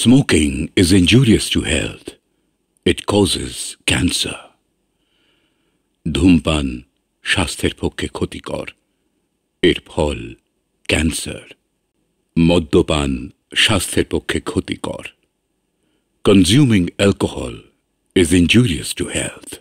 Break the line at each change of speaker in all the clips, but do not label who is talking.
Smoking is injurious to health. It causes cancer. ধূমপান স্বাস্থ্যের পক্ষে ক্ষতিকর। এর ফল ক্যান্সার। মদ্যপান স্বাস্থ্যের পক্ষে ক্ষতিকর। Consuming alcohol is injurious to health.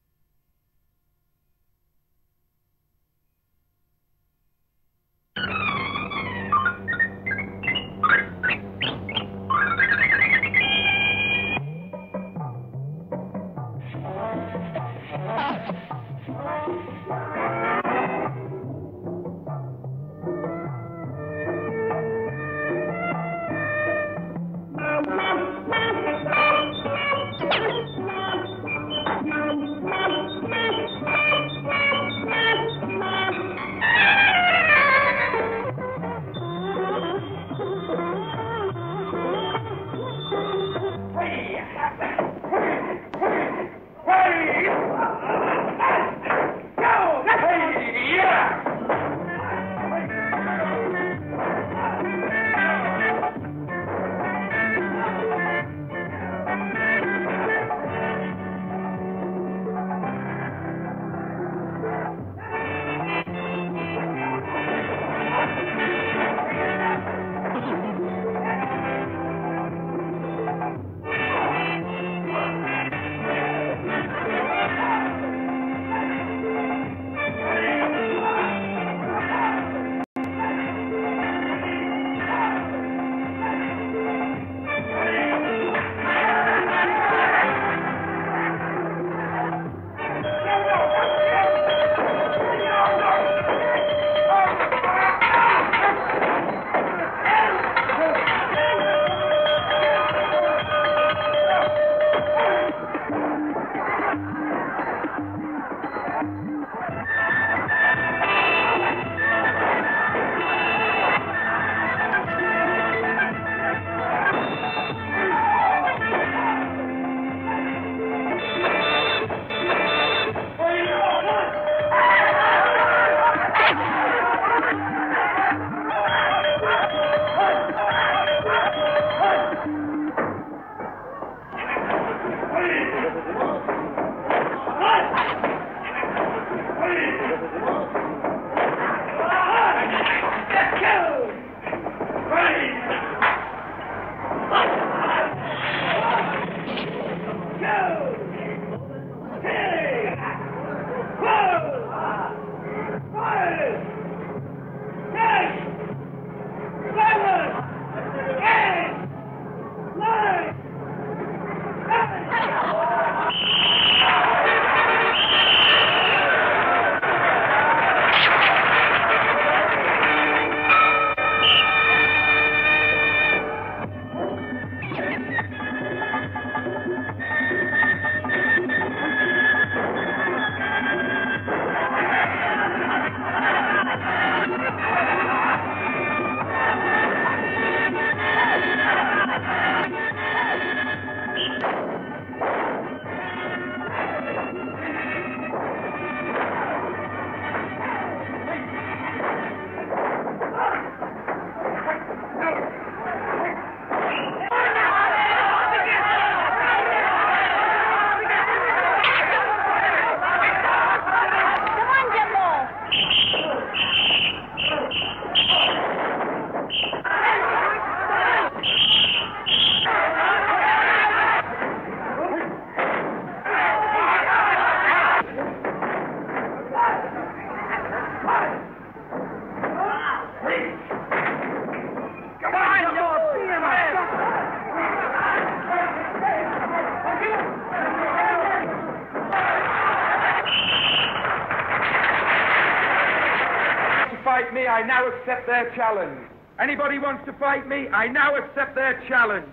fight me, I now accept their challenge. Anybody wants to fight me, I now accept their challenge.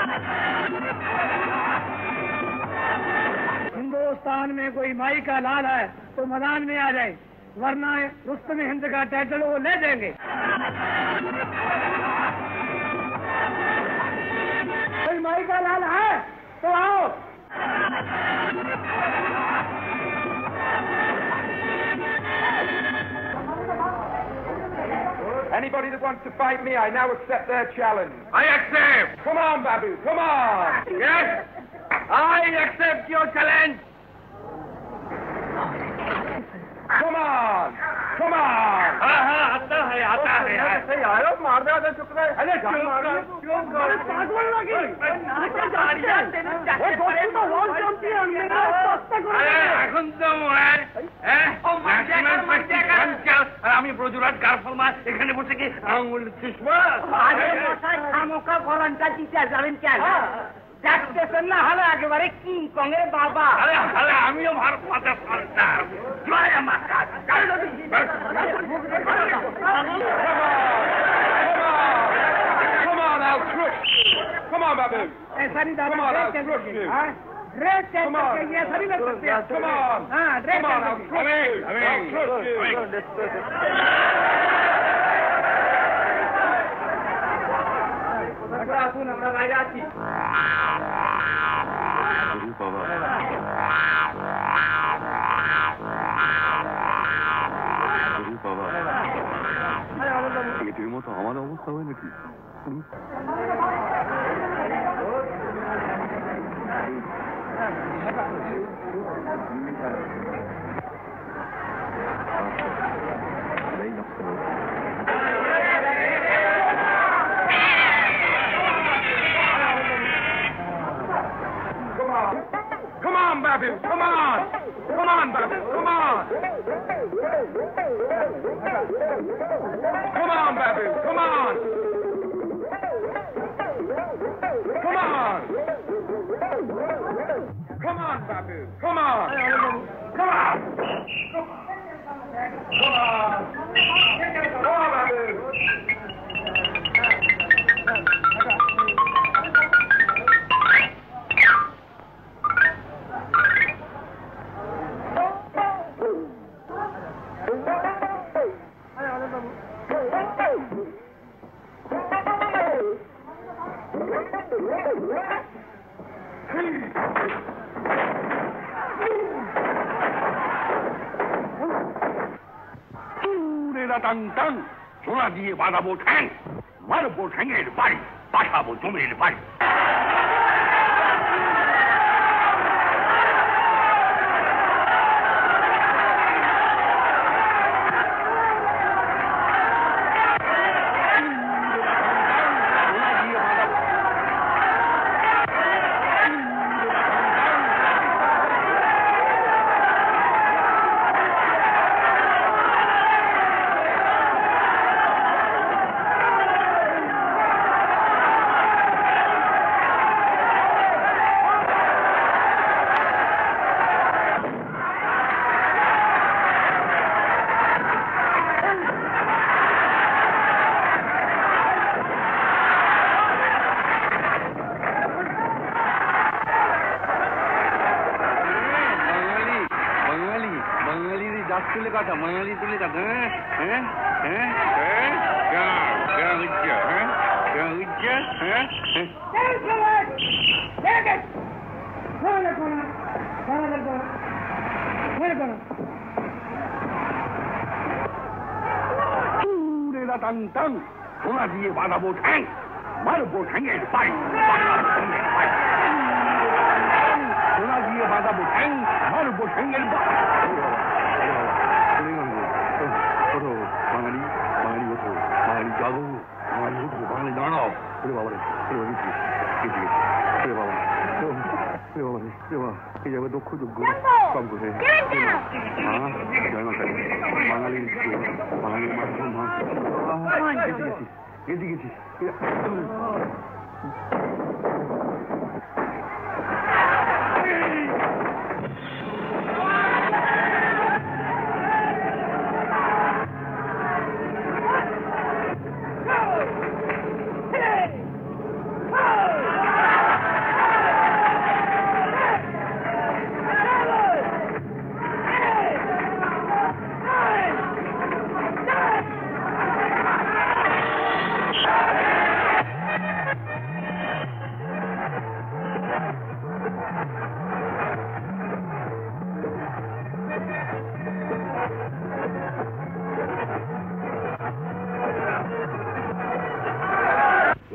Hindustan में कोई माई का लाल है तो मैदान में आ जाए, वरना रुस्तम हिंद का टाइटल वो ले देंगे। कोई माई का लाल है तो आओ।
Anybody that wants to fight me, I now accept their challenge.
I accept.
Come on, Babu, come on.
Yes, I accept your challenge.
Come on, come on.
आता है यार मार दे चुप रहे अरे चुप पागल लगी এখন তো আমি ব্রজরাজ কারফলমা এখানে বসে কি আঙুল চিসবা
খামোকা ভরানটা দিতে যাবেন কেন দেখতেছেন না হলে একেবারে কিং কং এর বাবা
আরে আরে আমিও ভারত মাতা সরকার জয় মাতা
Come on, I'll crush. Come on, Babu.
ऐसा नहीं
Come on, I'll crush you.
Dress change करके ये सभी लोग करते हैं
Come on.
हाँ dress
Come on, I'll crush you. I'll crush you.
এটির মতো আমার অবস্থা হয় নাকি
Come on, Babu. Come on. Come on, Babu. Come on. Come on, Babu. Come on. Come on. Come on, Babu. Come on. Come on. Come on. Come on, Babu.
টাং সোনা দিয়ে বাঁধাবো ঠ্যাং মারবো ঠ্যাঙের বাড়ি পাঠাবো জমির বাড়ি
বাঙালি তুলে কাটা
টাং সোনা দিয়ে বাঁধাবো ঠ্যাং মারবো ঠ্যাঙের বাড়ি সোনা দিয়ে বাঁধাবো ঠ্যাং মারবো ঠ্যাঙের বাড়ি
বাঙালি বাঙালি ওঠো বাঙালি জাগো বাঙালি ওঠো বাঙালি দাঁড়াও ওরে বাবা রে ওরে বাবা এই যাবে দক্ষ যোগ্য কম করে জয় মা কালী বাঙালির বাঙালির মাধ্যম গেছি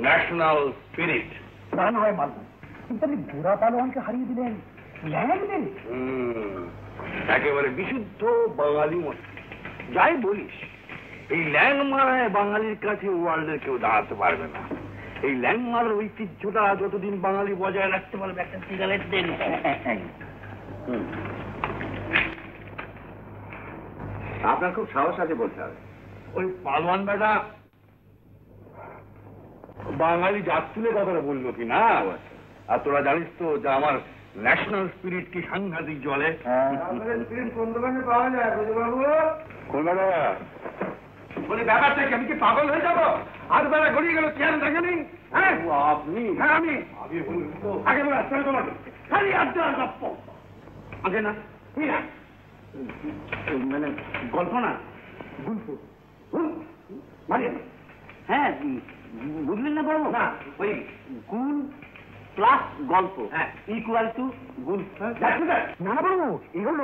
ন্যাশনাল স্পিরিট।
প্রাণ হয় মানব, কিন্তু আপনি বুড়া পালোয়ানকে হারিয়ে দিলেন, ল্যাংলেন।
একেবারে বিশুদ্ধ বাঙালি মত। যাই বলিস, এই ল্যাং মারায় বাঙালির কাছে ওয়ার্ল্ডের কেউ দাঁড়াতে পারবে না। এই ল্যাং মারার ঐতিহ্যটা যতদিন বাঙালি বজায় রাখতে পারবে। একটা সিগারেট দেন।
আপনার খুব সাহস আছে বলতে হবে।
ওই পালোয়ান বেটা বাঙালি জাত তুলে কথাটা বললো কি না? আর তোরা জানিস তো যে আমার ন্যাশনাল স্পিরিট কি সাংঘাতিক জলে।
স্পিরিট কোন দোকানে পাওয়া যায় বাবু?
কোন বেটা?
বলি ব্যাপারটা কি, আমি কি পাগল হয়ে যাবো? আর বেলা গড়িয়ে গেল, চেয়ার দেখেনি? হ্যাঁ
আপনি?
হ্যাঁ আমি।
আগে বলে আসতে হবে তোমাকে। খালি আড্ডা আর গপ্প। আগে না মানে গল্প না, গল্প। হ্যাঁ, বুঝলেন না বলবো না? ওই গুল প্লাস গল্প ইকুয়াল টু গুল।
না বাবু, এই হলো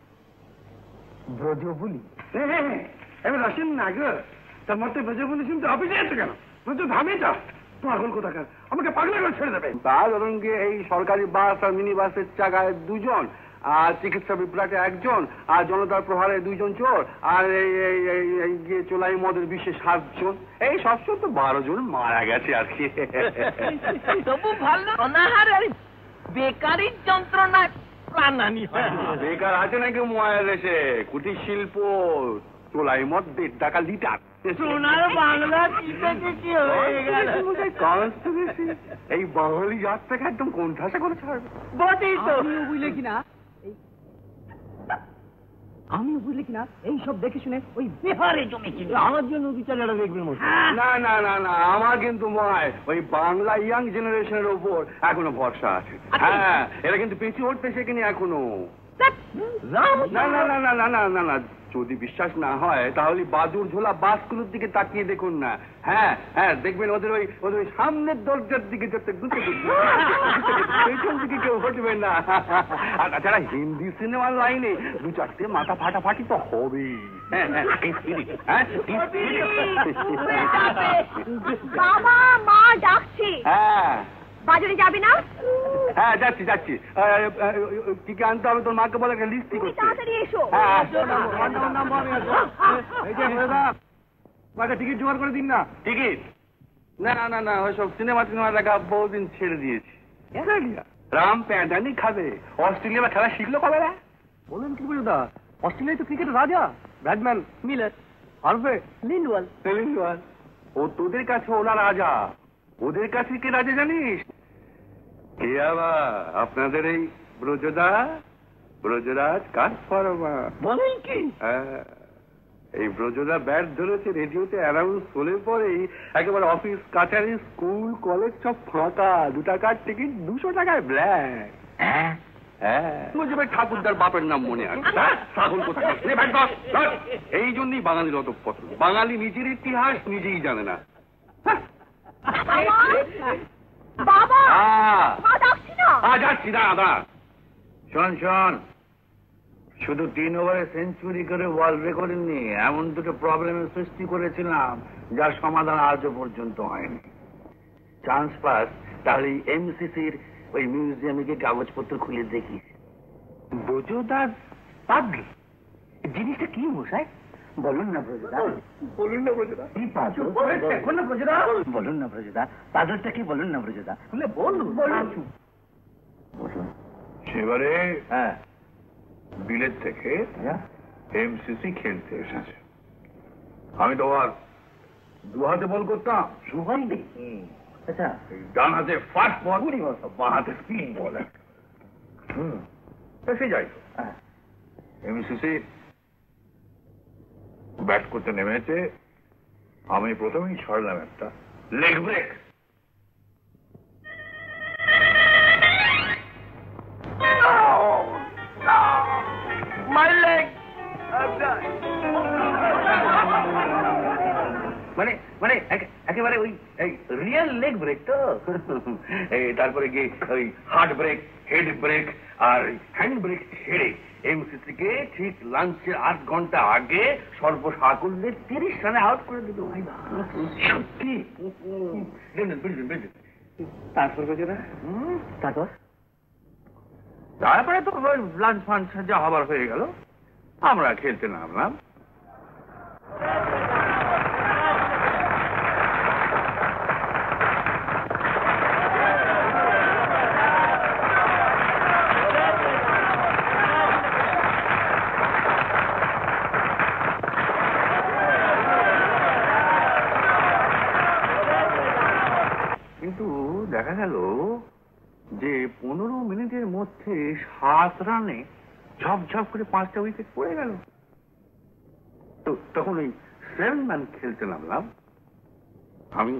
ব্রজ বলি। এবার আসেন না গো, তার মধ্যে ব্রজ বলি শুনতে অফিসে আছে কেন? ব্রজ ধামে যা, পাগল কোথাকার, আমাকে পাগল করে ছেড়ে দেবে।
তা ধরুন কি এই সরকারি বাস আর মিনি বাসের চাকায় 2 জন, আর চিকিৎসা বিপ্লবে 1 জন, আর জনতার প্রহারে 2 জন চোর, আর এই চোলাই মদের বিশেষ 7 জন, এই সব 12 জন মারা গেছে আর কি।
তবু ভালো অনাহার আর বেকারির যন্ত্রণায় প্রাণানি হয়।
বেকার আছে নাকি মোবাইল এসে? কুটির শিল্প, চোলাই মদ 1.5 টাকা লিটার।
সোনার বাংলা কি হয়ে গেল?
এই বাঙালি জাত থেকে একদম কোণঠাসা করে ছাড়বে।
বটেই তো।
বুঝলে কিনা, আমিও বুঝলি কিনা এইসব দেখে শুনে ওই বিহারে জমেছিল।
আমার জন্য বিচারটা দেখবেন।
না না না না, আমার কিন্তু মনে হয় ওই বাংলা ইয়াং জেনারেশনের ওপর এখনো ভরসা আছে। হ্যাঁ, এরা কিন্তু পিছিয়ে উঠতে শেখেনি এখনো। না না না না না না না না, যদি বিশ্বাস না হয় তাহলে বাদুর ঝোলা বাসগুলোর দিকে তাকিয়ে দেখুন না। হ্যাঁ হ্যাঁ, দেখবেন ওদের ওই সামনের দরজার দিকে যেতে পেছন দিকে কেউ হটবে না। আর তাছাড়া হিন্দি সিনেমার লাইনে 2-4টে মাথা ফাটাফাটি তো হবেই। হ্যাঁ হ্যাঁ,
বাবা মা ডাকছে।
হ্যাঁ,
বাজারে যাবি না?
হ্যাঁ যাচ্ছি যাচ্ছি। কি কি আনতে হবে তোর মাকে বলে একটা লিস্ট করতে।
তাড়াতাড়ি এসো।
টিকিট জোগাড় করে দিন না। টিকিট? না না না, ওইসব সিনেমা দেখা বহুদিন ছেড়ে দিয়েছি। রাম প্যাঁদানি খাবে। অস্ট্রেলিয়া বা খেলা শিখলো কবে?
বলুন কি বুঝো দা, অস্ট্রেলিয়ায় তো ক্রিকেটের রাজা ব্র্যাডম্যান, মিলার, হার্ভে, লিন্ডওয়াল।
ও তোদের কাছে ওরা রাজা, ওদের কাছে কে রাজা জানিস? কে আবার? আপনাদের এই ব্রজরাজ কাঠফরমা।
বলেন কি?
হ্যাঁ, এই ব্রজদা ব্যাট ধরেছে, রেডিওতে অ্যানাউন্স হলে পরেই একেবারে অফিস কাছারি স্কুল কলেজ সব ফাঁকা। 2 টাকার টিকিট 200 টাকায় ব্ল্যাক। হ্যাঁ হ্যাঁ, ঠাকুরদার বাপের নাম মনে আছে? ছাগল কোথায়? এই জন্যই বাঙালির অত পছন্দ। বাঙালি নিজের ইতিহাস নিজেই জানে না।
বাবা ডাকছি না।
যাচ্ছি, দাঁড়া। শোন শোন, শুধু 3 ওভারে সেঞ্চুরি করে ওয়ার্ল্ড রেকর্ড নিয়ে এমন 2টো প্রবলেমের সৃষ্টি করেছিলাম যার সমাধান আজও পর্যন্ত হয়নি। চান্স পাস তাহলে এমসিসির ওই মিউজিয়ামে গিয়ে কাগজপত্র খুলে দেখিস। ব্রজদাস পাগল জিনিসটা কি মশাই? বলুন না ব্রজদা, বলুন না ব্রজদা। কি পাগল? বলুন না ব্রজদা, পাগলটা কি? বলুন না ব্রজদা, বলুন। সেবারে হ্যাঁ, বিলেত থেকে এমসিসি খেলতে এসেছে। আমি তো আর 2 হাতে বল করতাম। সুগন্ধি? আচ্ছা, ডান হাতে ফাস্ট বল, বাঁ হাতে স্পিন বল। এসে যাই তো। এমসিসি ব্যাট করতে নেমেছে, আমি প্রথমেই ছড়লাম একটা লেগ ব্রেক। মানে মানে একেবারে ওই রিয়েল লেগ ব্রেক তো। তারপরে গিয়ে ওই হার্ট ব্রেক, হেড ব্রেক আর হ্যান্ড ব্রেক ছেড়ে এমসি থেকে ঠিক লাঞ্চের 8 ঘন্টা আগে সর্বসাকুল্যে 30 রানে আউট করে দিল ভাই। সত্যি?
তারপর
তারপরে তো লাঞ্চ ফাঞ্চ যা হবার হয়ে গেল, আমরা খেলতে নামলাম। কিন্তু দেখা গেল যে 15 মিনিটের মধ্যে 7 রানে ঝপঝপ করে 5টা উইকেট পড়ে গেল। তো তখন ওই 7 ম্যান খেলতে নামলাম আমি।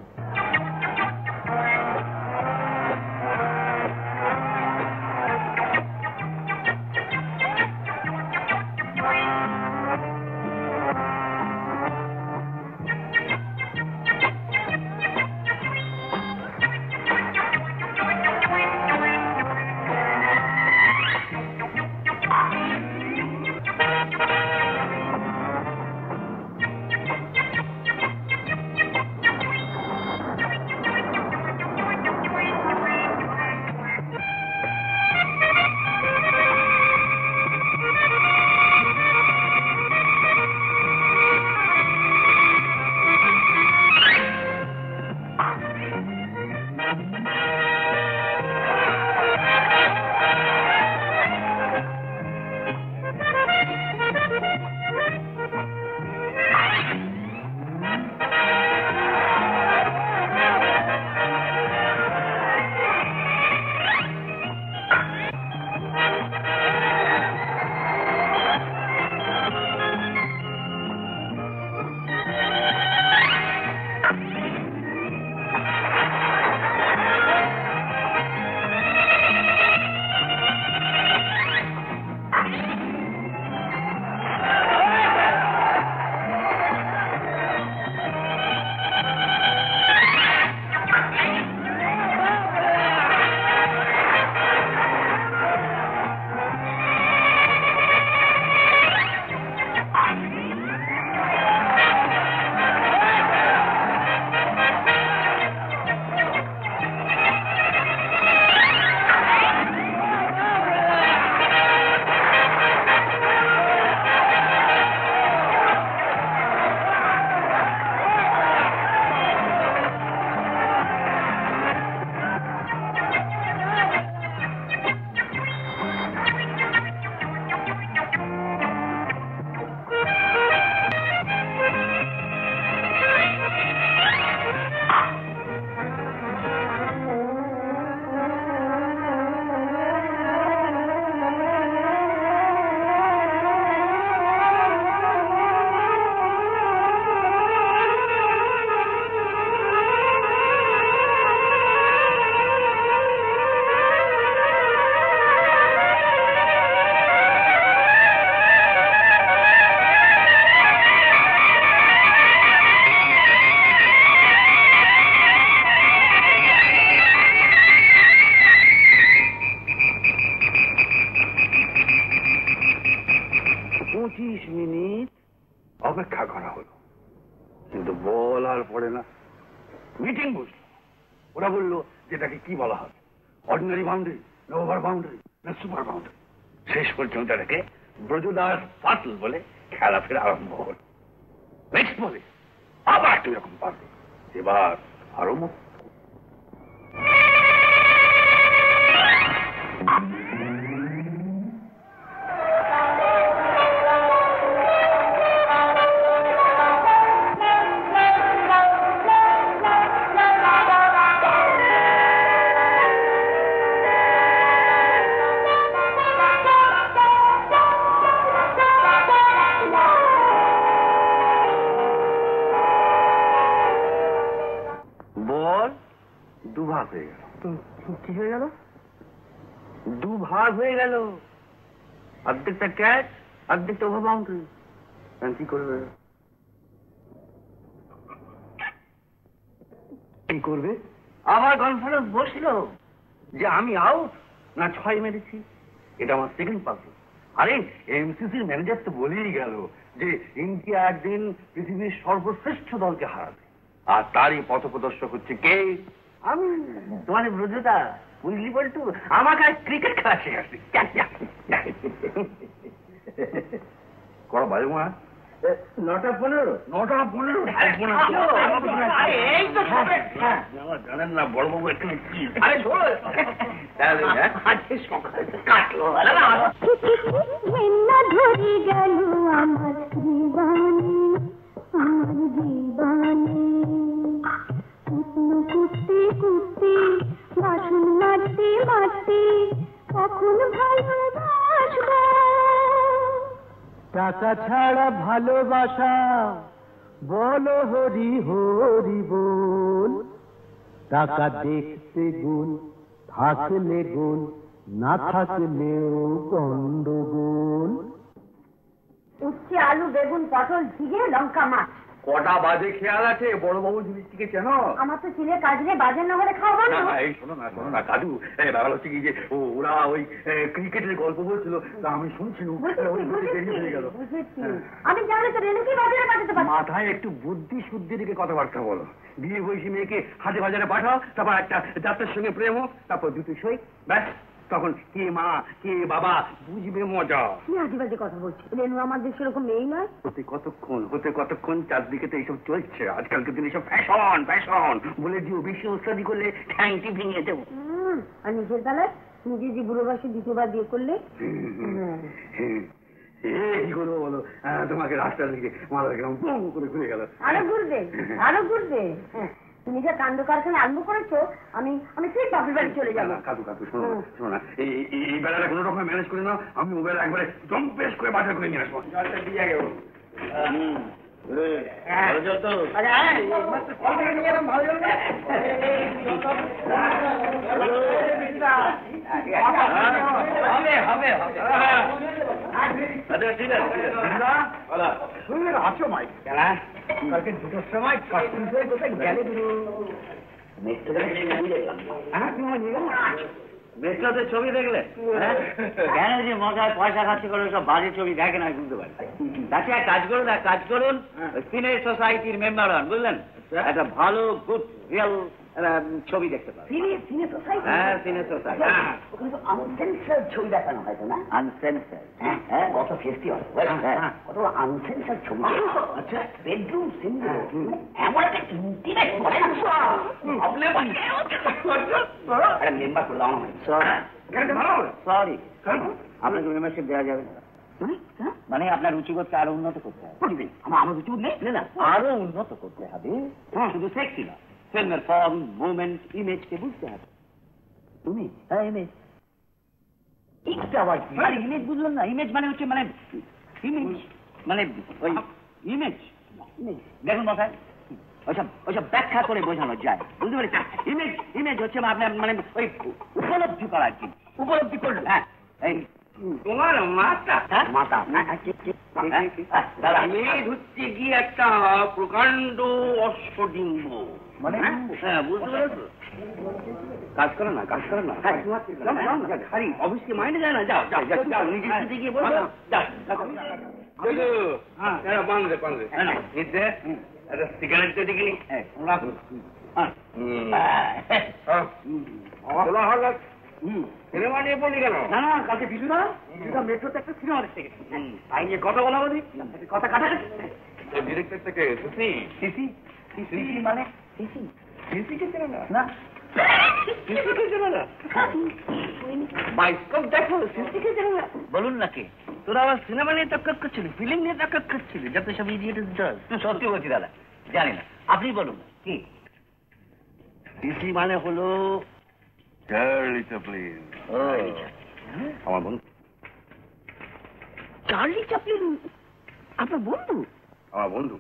অপেক্ষা করা হলো, কিন্তু বল আর পড়ে না। মিটিং বসলো, ওরা বললো যেটাকে কি বলা হবে, অর্ডিনারি বাউন্ডারি না ওভার বাউন্ডারি না সুপার বাউন্ডারি। শেষ পর্যন্ত এটাকে ব্রজদাস পাটল বলে খেলা ফেরা আরম্ভ হলো। নেক্সট বলে আবার একটু এরকম পারবে, এবার আরো মুখ কি হয়ে গেল, দুভাগ হয়ে গেল, অর্ধেকটা ক্যাচ অর্ধেকটা ওভার বাউন্ডারি। কি করবে
কি করবে? আবার কনফারেন্স বসলো যে আমি আউট না 6 মেরেছি। এটা আমার সেকেন্ড পাজল। আরে এমসিসির ম্যানেজার তো বলেই গেল যে ইন্ডিয়া একদিন পৃথিবীর সর্বশ্রেষ্ঠ দলকে হারাবে, আর তারই পথপ্রদর্শক হচ্ছে কে? আমি। তোমার ব্রজদা বুঝলি বলতো আমাকে ক্রিকেট খেলা শেখাচ্ছি। কড়া বাজে মা 9:15 জানেন না বড়বাবু এখানে কি?
ধরে গেল আমার জীবনে, আমার জীবনে কুটতে কুটতে বাসন মারতে মারতে কখন ভালোবাসবো।
টাকা ছাড়া ভালোবাসা বলো হরি হরি বল। টাকা দেখতে গুণ, থাকলে গুণ, না থাকলেও গন্ডগোল।
উচ্ছে আলু বেগুন পটল ঝিঙে লঙ্কা মাছ।
কটা বাজে খেয়াল আছে? বড়বাবু জিনিসটিকে চেনো?
আমার তো ছেলে কাজ নেই, বাজার না হলে খাওয়া
না না, এই শোনো না কাজু, ব্যাপার হচ্ছে কি যে ওরা ওই ক্রিকেটের গল্প বলছিল, তা আমি শুনছি
আমি জানি তো রেনুকে বাজারে পাঠাতে পারি।
মাথায় একটু বুদ্ধি শুদ্ধি দিকে কথাবার্তা বলো। বিয়ে বয়সী মেয়েকে হাটে বাজারে পাঠাও, তারপর একটা যাত্রার সঙ্গে প্রেম হোক, তারপর দুটো সই, ব্যাস তখন কে মা কে বাবা বুঝবে মজা।
কি আজেবাজে কথা বলছি? রেনু আমাদের সেরকম মেয়ে নয়।
হতে কতক্ষণ চারদিকে তো এইসব চলছে। আজকালকে দিন এইসব ফ্যাশন ফ্যাশন বলে দিও, বেশি উস্তাদি করলে ঠ্যাংটি ভেঙে দেবো।
আর নিজের বেলায় নিজে যে বুড়ো বয়সে দ্বিতীয়বার বিয়ে করলে
কি করবো বলো? তোমাকে রাস্তার দিকে মাথা গেলাম বম করে ঘুরে গেল।
আরো ঘুরবে তুমি যে কাণ্ড কারখানা আরম্ভ করেছো, আমি ঠিক বাপের বাড়ি চলে যাবো।
কাদু শোনো না, এই বেলাটা কোনো রকম ম্যানেজ করে নাও, আমি ও বেলা একবারে জম্পেশ করে বাজার করে নিয়ে আসবো। আছো মাই কালকে 2টার সময় কোথায় গেলে? মেট্রোতে ছবি দেখলে? কেন যে মজায় পয়সা খরচ করে সব বাজে ছবি দেখে না বুঝতে পারি। তাকে এক কাজ করুন সিনে সোসাইটির মেম্বার হন, বুঝলেন? একটা ভালো গুড রিয়েল ছবি দেখতে পাবেন। হ্যাঁ সিনে সোসাইটি।
আনসেন্সার ছবি দেখানো হয়তো না?
আনসেন্সার?
হ্যাঁ কত ফেস্টিভাল, কত আনসেন্সার ছবি। আচ্ছা বেডরুম সিন্ড্রোম এমন একটা ইন্টিমেট করে না মেম্বার করে দেওয়া হয়।
সরি আপনাকে মেম্বারশিপ দেওয়া যাবে না। মানে আপনার রুচিবোধকে আরো উন্নত করতে হবে।
আমার রুচিবোধ নেই না,
আরো উন্নত করতে হবে। শুধু সেক্সি না, ফিল্মের ফর্ম মুভমেন্ট ইমেজকে বুঝতে হবে। তুমি হ্যাঁ ইমেজ ইমেজ বুঝলেন না? ইমেজ মানে হচ্ছে মানে ইমেজ মানে ওই ইমেজ দেখুন মাথায় ওইসব ব্যাখ্যা করে বোঝানো যায়, বুঝতে পেরেছি? ইমেজ হচ্ছে আপনার মানে ওই উপলব্ধি করা আর কি, উপলব্ধি করলেন। হ্যাঁ এই তোমার মাথা হচ্ছে কি একটা প্রকাণ্ড অশ্বডিম্ব, মানে হ্যাঁ বুঝতে পেরেছো? কাজ করে না অবশ্যই মাইনে যায় না। যাও নিজের সাথে গিয়ে বলো। একটা সিগারেট তো দেখি সিনেমা নিয়ে পড়লি কেন? না কালকে কিছুটা মেট্রোতে একটা সিনেমা দেখতে গেছি, তাই নিয়ে কথা বলা বলি, কথা কাটাকাটি। ডিরেক্টর থেকে সিসি মানে সিসিকে চেনে না? বায়োস্কোপ দেখো, সিসিকে চেনে না? বলুন নাকি তোরা আবার সিনেমা নিয়ে তক্কর করছিলি, ফিল্ম নিয়ে তক্কর করছিলি, যাতে সব ইডিয়েট। সত্যি বলছি দাদা, জানি না, আপনি বলুন কি সিসি মানে হলো? Charlie Chaplin. আমার বন্ধু।
চার্লি চ্যাপলিন আপনার বন্ধু?
আমার বন্ধু।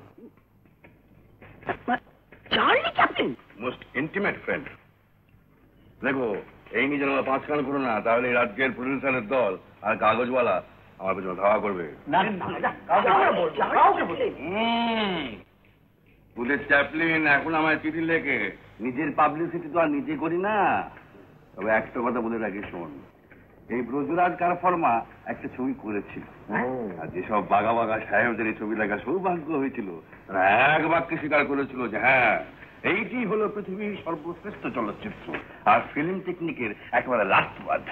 Charlie Chaplin
most intimate friend. দেখো এই নিয়ে যেন 5 কান করো না, তাহলে রাজ্যের প্রডিউসারের দল আর কাগজওয়ালা আমার পেছনে ধাওয়া করবে। পুলিশ চ্যাপলিন এখন আমার চিঠি লেখে নিজের পাবলিসিটি তো আর নিজে করি না। তবে একটা কথা বলে রাখি, শোন, এই ব্রজরাজ কারফর্মা একটা ছবি করেছিল, আর যেসব বাঘা বাঘা সাহেবদের এই ছবি দেখা সৌভাগ্য হয়েছিল তারা এক বাক্যে স্বীকার করেছিল যে হ্যাঁ এইটি হলো পৃথিবীর সর্বশ্রেষ্ঠ চলচ্চিত্র আর ফিল্ম টেকনিকের একেবারে রাষ্ট্রবাদ।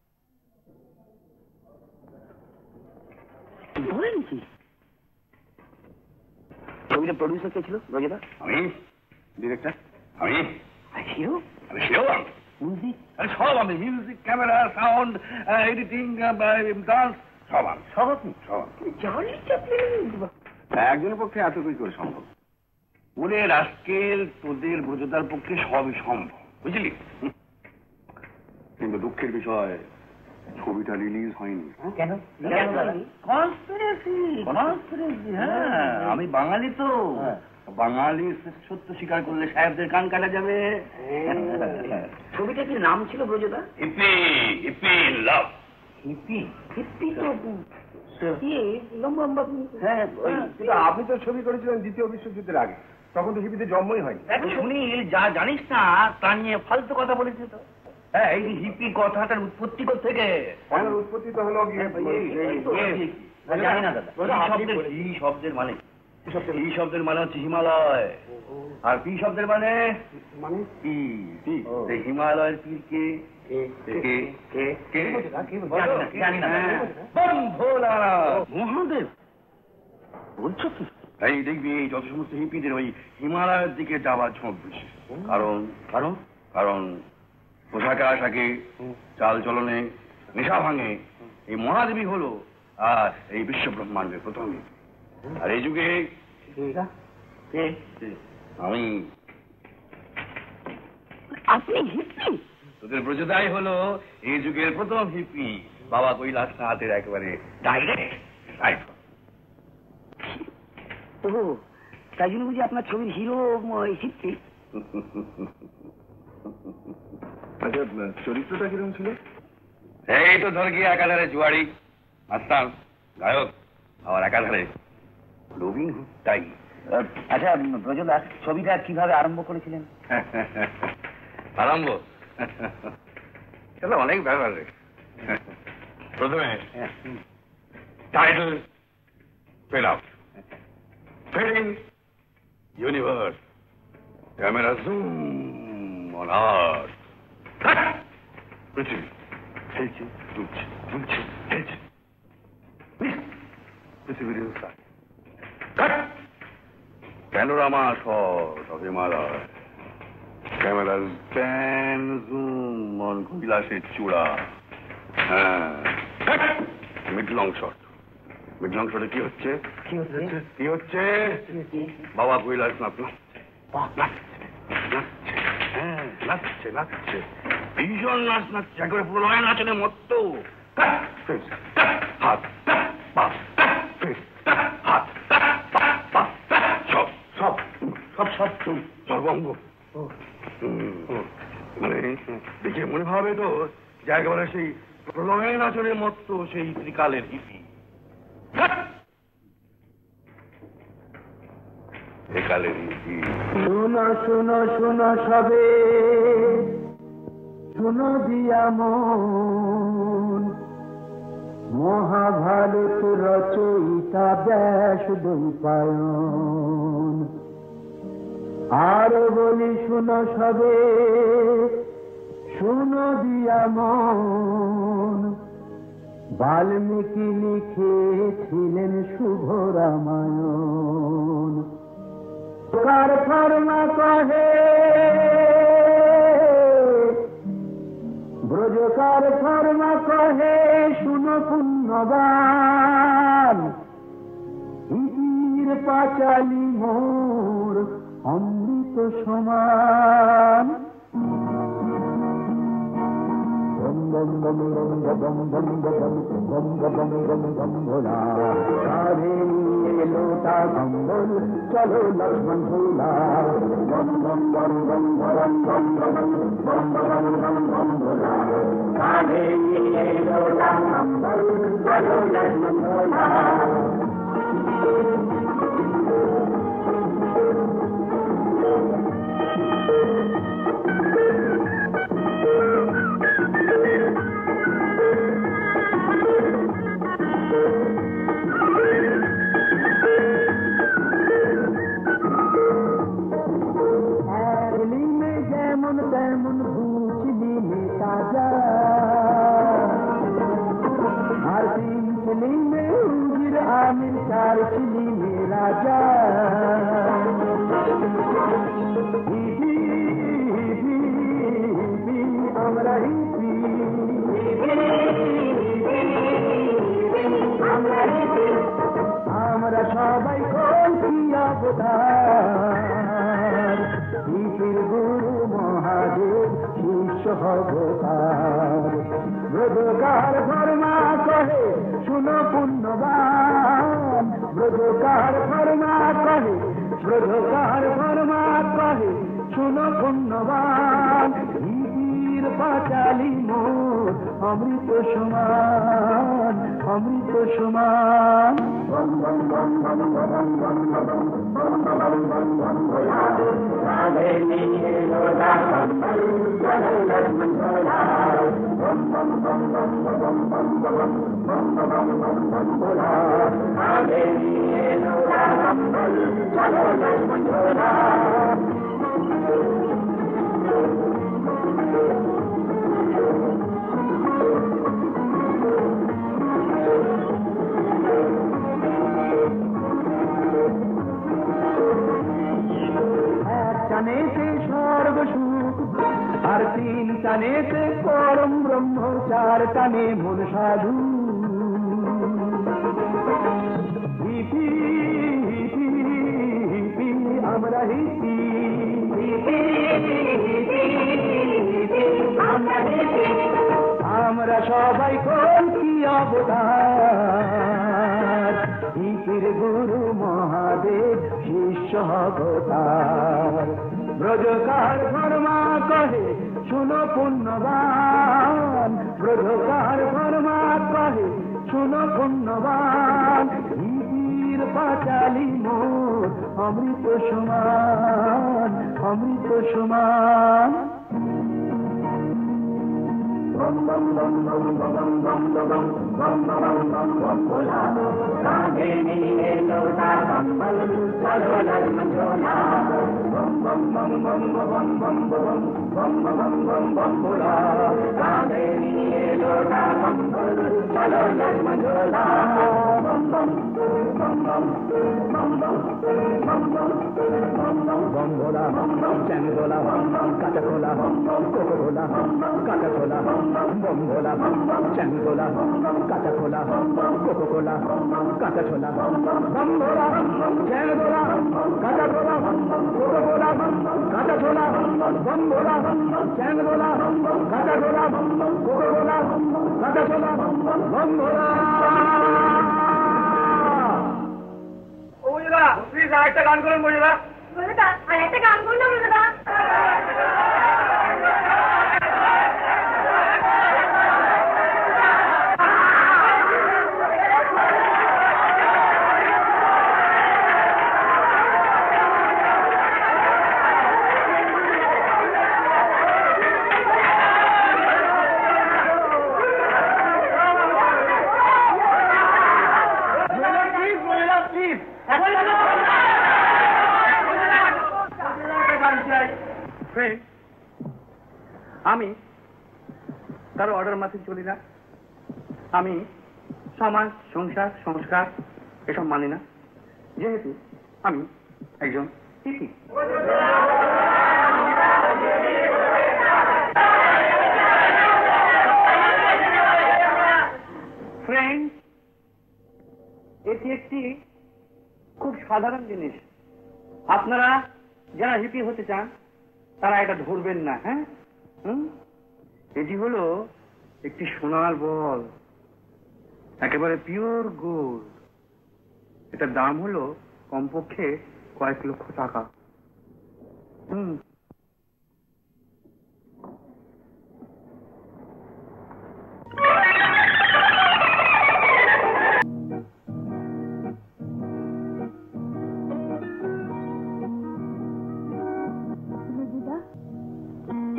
বলেন কি ছবিটা প্রডিউসার কে ছিল? ব্রজদা?
আমি ডিরেক্টর, আমি
হিরো,
আমি হিরো,
মিউজিক
সব আমি, music, camera, sound, editing, dance, সব আমি, সব আপনি, সব একজনের পক্ষে এত কিছু করে সম্ভব। ওরে রাস্কেল, তোদের ব্রজদার পক্ষে সবই সম্ভব, বুঝলি? কিন্তু দুঃখের বিষয় ছবিটা রিলিজ হয়নি।
কেন? Conspiracy, conspiracy. হ্যাঁ, আমি বাঙালি তো, বাঙালির সত্য স্বীকার করলে সাহেবদের কান কাটা যাবে। ছবিটা কি নাম ছিল ব্রজদা?
Hippie, hippie love.
Hippie, hippie তো হ্যাঁ।
আপনি তো ছবি করেছিলেন দ্বিতীয় বিশ্বযুদ্ধের আগে, তখন তো হিপিতে জন্মই হয়নি।
সুনীল, যা জানিস না তা নিয়ে ফালতু কথা বলেছে তো। হ্যাঁ, এই হিপি কথাটার উৎপত্তি থেকে
উৎপত্তি তো হলো
জানি না দাদা। হি শব্দের মানে, হি শব্দের মানে হচ্ছে হিমালয়, আর পি শব্দের মানে হিমালয়ের পীর কে? জানি না।
মহাদেব বলছো কি? এই দেখবি এই যত সমস্ত হিপিদের ওই হিমালয়ের দিকে যাওয়ার ঝোঁক বেশি। কারণ কারণ কারণ পোশাকে আশাকে, চাল চলনে, নেশা ভাঙে এই মহাদেবী হলো আর এই বিশ্ব ব্রহ্মাণ্ডের প্রথম। আর এই যুগে আমি,
আপনি হিপি?
তোদের ব্রজদাই হলো এই যুগের প্রথম হিপি, বাবা কৈলাসনাথের একেবারে ডাইরেক্ট।
ও, তাই জন্য বুঝি আপনার ছবির হিরো হিপি?
আচ্ছা, চরিত্রটা কিরকম ছিল?
এই তো ধর গিয়ে একাধারে জুয়ারি, মাস্তান, গায়ক, আবার একাধারে রবিন হুড টাই।
আচ্ছা ব্রজদা, ছবিটা কিভাবে আরম্ভ করেছিলেন?
আরম্ভ চলো অনেক ব্যাপার। প্রথমে title fade out, fading universe, camera zoom on earth, পৃথিবী খেলছে, দুলছে, দুলছে, খেলছে, পৃথিবীর inside, panorama shot of Himalaya, ক্যামেরার প্যান জুম অন কৈলাসের চূড়া। হ্যাঁ, mid long shot. Mid long শটে কি হচ্ছে? কি হচ্ছে? বাবা কৈলাসনাথ নাচছে, নাচছে, ভীষণ নাচ নাচছে, একবারে প্রলয় নাচনে মত্ত। হাত পা, হাত পা, সব সব সব সব সর্বঙ্গ। মানে দেখে মনে হবে তো যে একেবারে সেই প্রলয় নাচনের মত্ত সেই ত্রিকালের হিপি। একালের হিপি।
শোনো শোনো শোনো সবে, শোনো দিয়া মন, মহাভারত রচয়িতা ব্যাস দৈপায়ন। আর বলি শোনো সবে, শোনো দিয়া মন, বাল্মীকি লিখেছিলেন শুভ রামায়ণ। কার ফর্মা কহে ব্রজকার ফর্মা কহে, শুনো পুণ্যবান, হিপির পাঁচালী মোর অমৃত সমান। বম বম বম বম বম বম বম বম বম বম ভোলা, রাধে লোটা কম্বল চলো লক্ষ্মণ ভোলা। বম বম বম বম বম বম বম বম বম বম বম ভোলা, রাধে লোটা কম্বল চলো লক্ষ্মণ ভোলা।
আমি কারো অর্ডার মাফিক চলি না। আমি সমাজ, সংসার, সংস্কার এসব মানি না, যেহেতু আমি একজন তিথি। ফ্রেন্ড, এটি একটি খুব সাধারণ জিনিস। আপনারা যারা হিপি হতে চান তারা এটা ধরবেন না। হ্যাঁ, এটি হলো একটি সোনার বল, একেবারে পিওর গোল্ড। এটার দাম হলো কমপক্ষে কয়েক লক্ষ টাকা।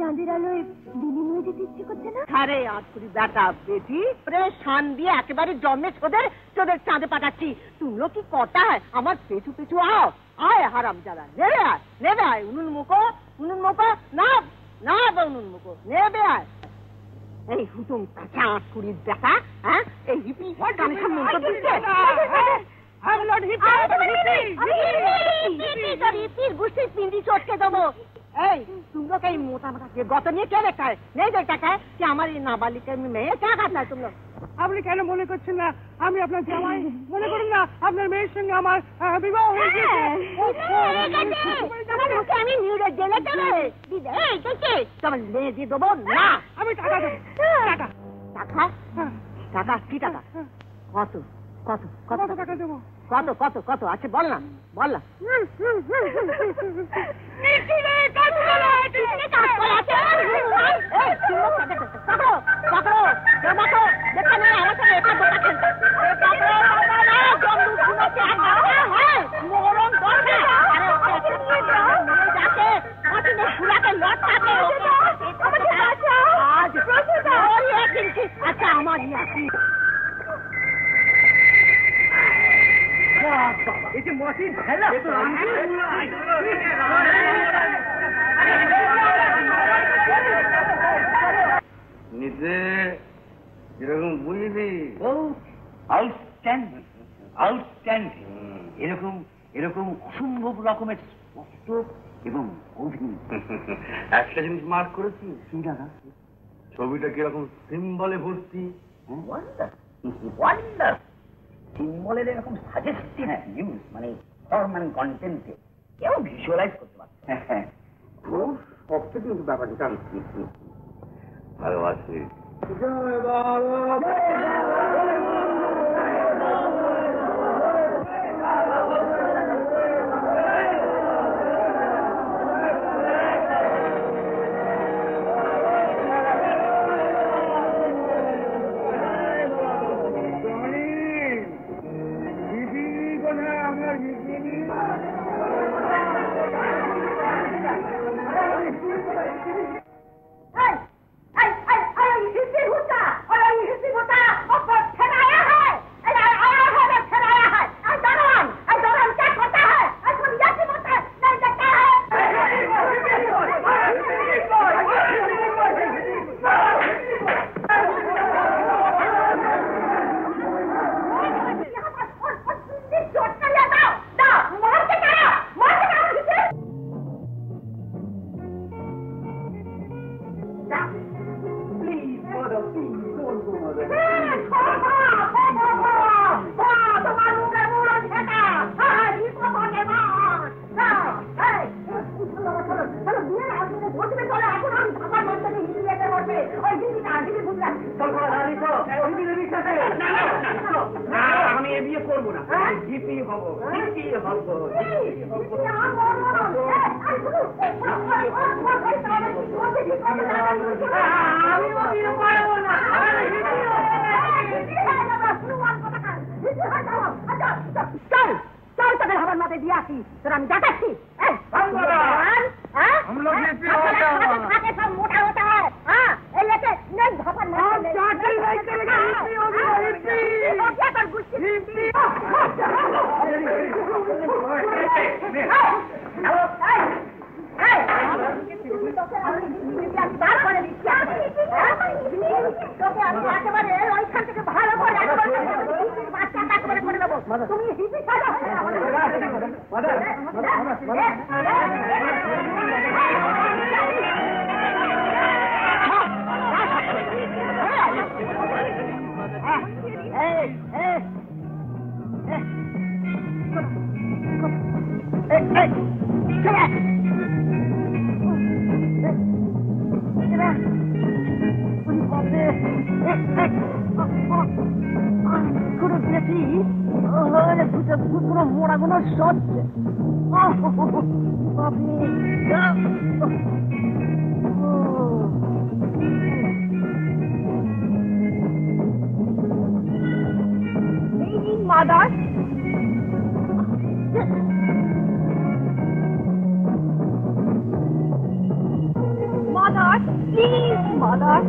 চাঁদের আলোয় বিলীন হয়ে যেতে ইচ্ছে করছে না?
আরে আটকুড়ি বেটা বেটি প্রেশান দিয়ে একেবারে জমে তোদের চাঁদে পাঠাচ্ছি। তুমিও কি কটা হয় আমার পেছু পেছু আও। আয় হারাম যারা নেবে আয় উনুন মুখো না না উনুন মুখো নেবে আয়। এই হুতুম কাঁচা আটকুড়ির বেটা, হ্যাঁ এই হিপি গানে সামনে দিচ্ছে। পিন্ডি চটকে দেবো। এই तुम लोग এই মোটা মোটা গত নিয়ে কে লেখায় নেই দেখায় যে আমার এই নাবালিকা মেয়ে চা খাচ্ছ তুমি লোক।
আপনি কেন মনে করছেন না আমি আপনার জামাই? মনে করুন না আপনার মেয়ের সঙ্গে আমার বিবাহ হয়ে গেছে।
আমি নিউরে জেলে যাবে তোমার মেয়ে দিয়ে দেবো না।
আমি টাকা দেবো।
টাকা টাকা কি টাকা? কত কত কত
টাকা দেবো?
কত কত কত আছে বল না বল না। আচ্ছা আমার
এটি মসিদ খেলা
নিতে যেরকম বুঝলি
আউটস্ট্যান্ডিং আউটস্ট্যান্ডিং। এরকম এরকম অসম্ভব রকমের স্পষ্ট এবং অভিনয়।
একটা জিনিস মার্ক করেছি, ছবিটা কিরকম সিম্বলে ভর্তি।
সিম্বলের এরকম সাজেস্টিভ নিউজ মানে ফর্ম অ্যান্ড কন্টেন্টে কেউ ভিজুয়ালাইজ করতে পারছে।
খুব শক্ত কিন্তু ব্যাপারটা ভালোবাসি।
আমি এ বিয়ে করবো না, হিপি হবো।
চল চল তোদের হবার মাঠে দিয়ে আসি, তোর আমি দেখাচ্ছি। মোটা হতে হয় একেবারে ওইখান থেকে ভালো করে বাচ্চাটা করে করে দেবো। তুমি হিপি সাজা পুরো মোড়াগুলো সচ্ছে mother mother
mother please mother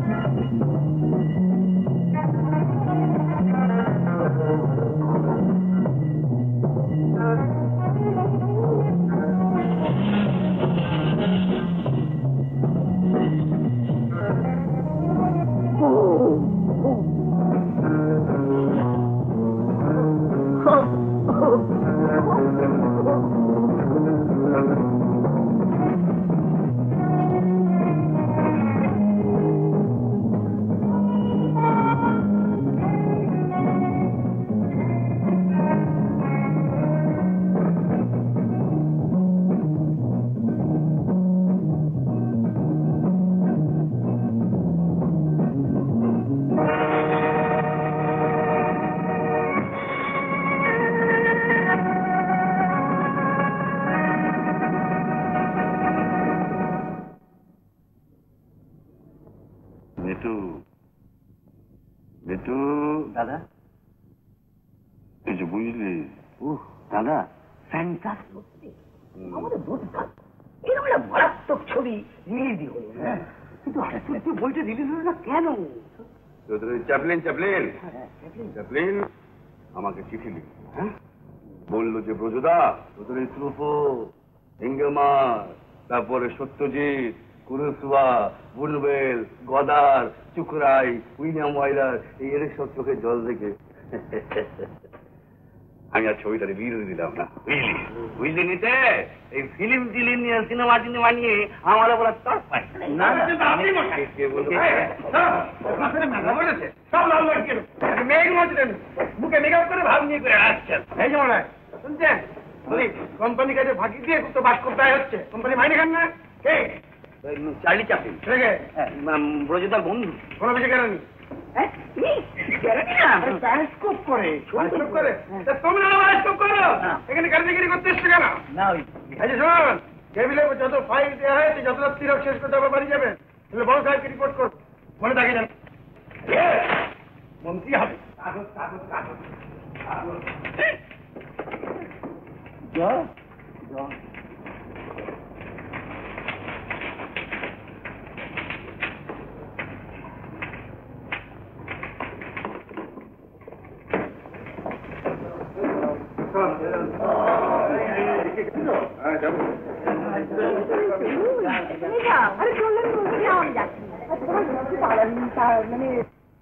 দাদা
কিছু বুঝলি?
দাদা ফ্যান্টাস্টিক আমাদের দুটা এরকম একটা মারাত্মক ছবি রিলিজ হলো কিন্তু আশ্চর্য বইটা রিলিজ হলো না কেন?
চ্যাপলিন চ্যাপলিন চ্যাপলিন আমাকে চিঠি লিখ বললো যে ব্রজদা তোদের ত্রুফো ইঙ্গমার তারপরে সত্যজিৎ কুরুসুয়া বুলবেল গদার চুকরাই উইলিয়াম ওয়াইলার এই এর সব চোখে জল দেখে আমি আর ছবিটা রিলিজ দিলাম না বুঝলি নিতে এই ফিল্ম টিলিম নিয়ে সিনেমা টিনেমা নিয়ে আমার বলা তর পায় না
মেঘ মাঝলেন বুকে মেকআপ করে ভাব নিয়ে করে আসছেন এই যেমন শুনছেন কোম্পানি কাজে ফাঁকি দিয়ে তো বাস করতে হচ্ছে কোম্পানি মাইনে খান না কে
চার্লি চ্যাপলিন ব্রজদার বন্ধু
কোনো বেশি কেন প্যারাস্কোপ করে তোমরা প্যারাস্কোপ করো এখানে কারিগরি করতে এসছো কেন শোন টেবিলে যত ফাইল দেওয়া হয়েছে যত তিরক শেষ করতে আবার বাড়ি যাবেন তাহলে বড় সাহেবকে রিপোর্ট করবো মনে থাকে জান মন্ত্রী হবে কাগজ কাগজ কাগজ
আরে চললেন আমি যাচ্ছি মানে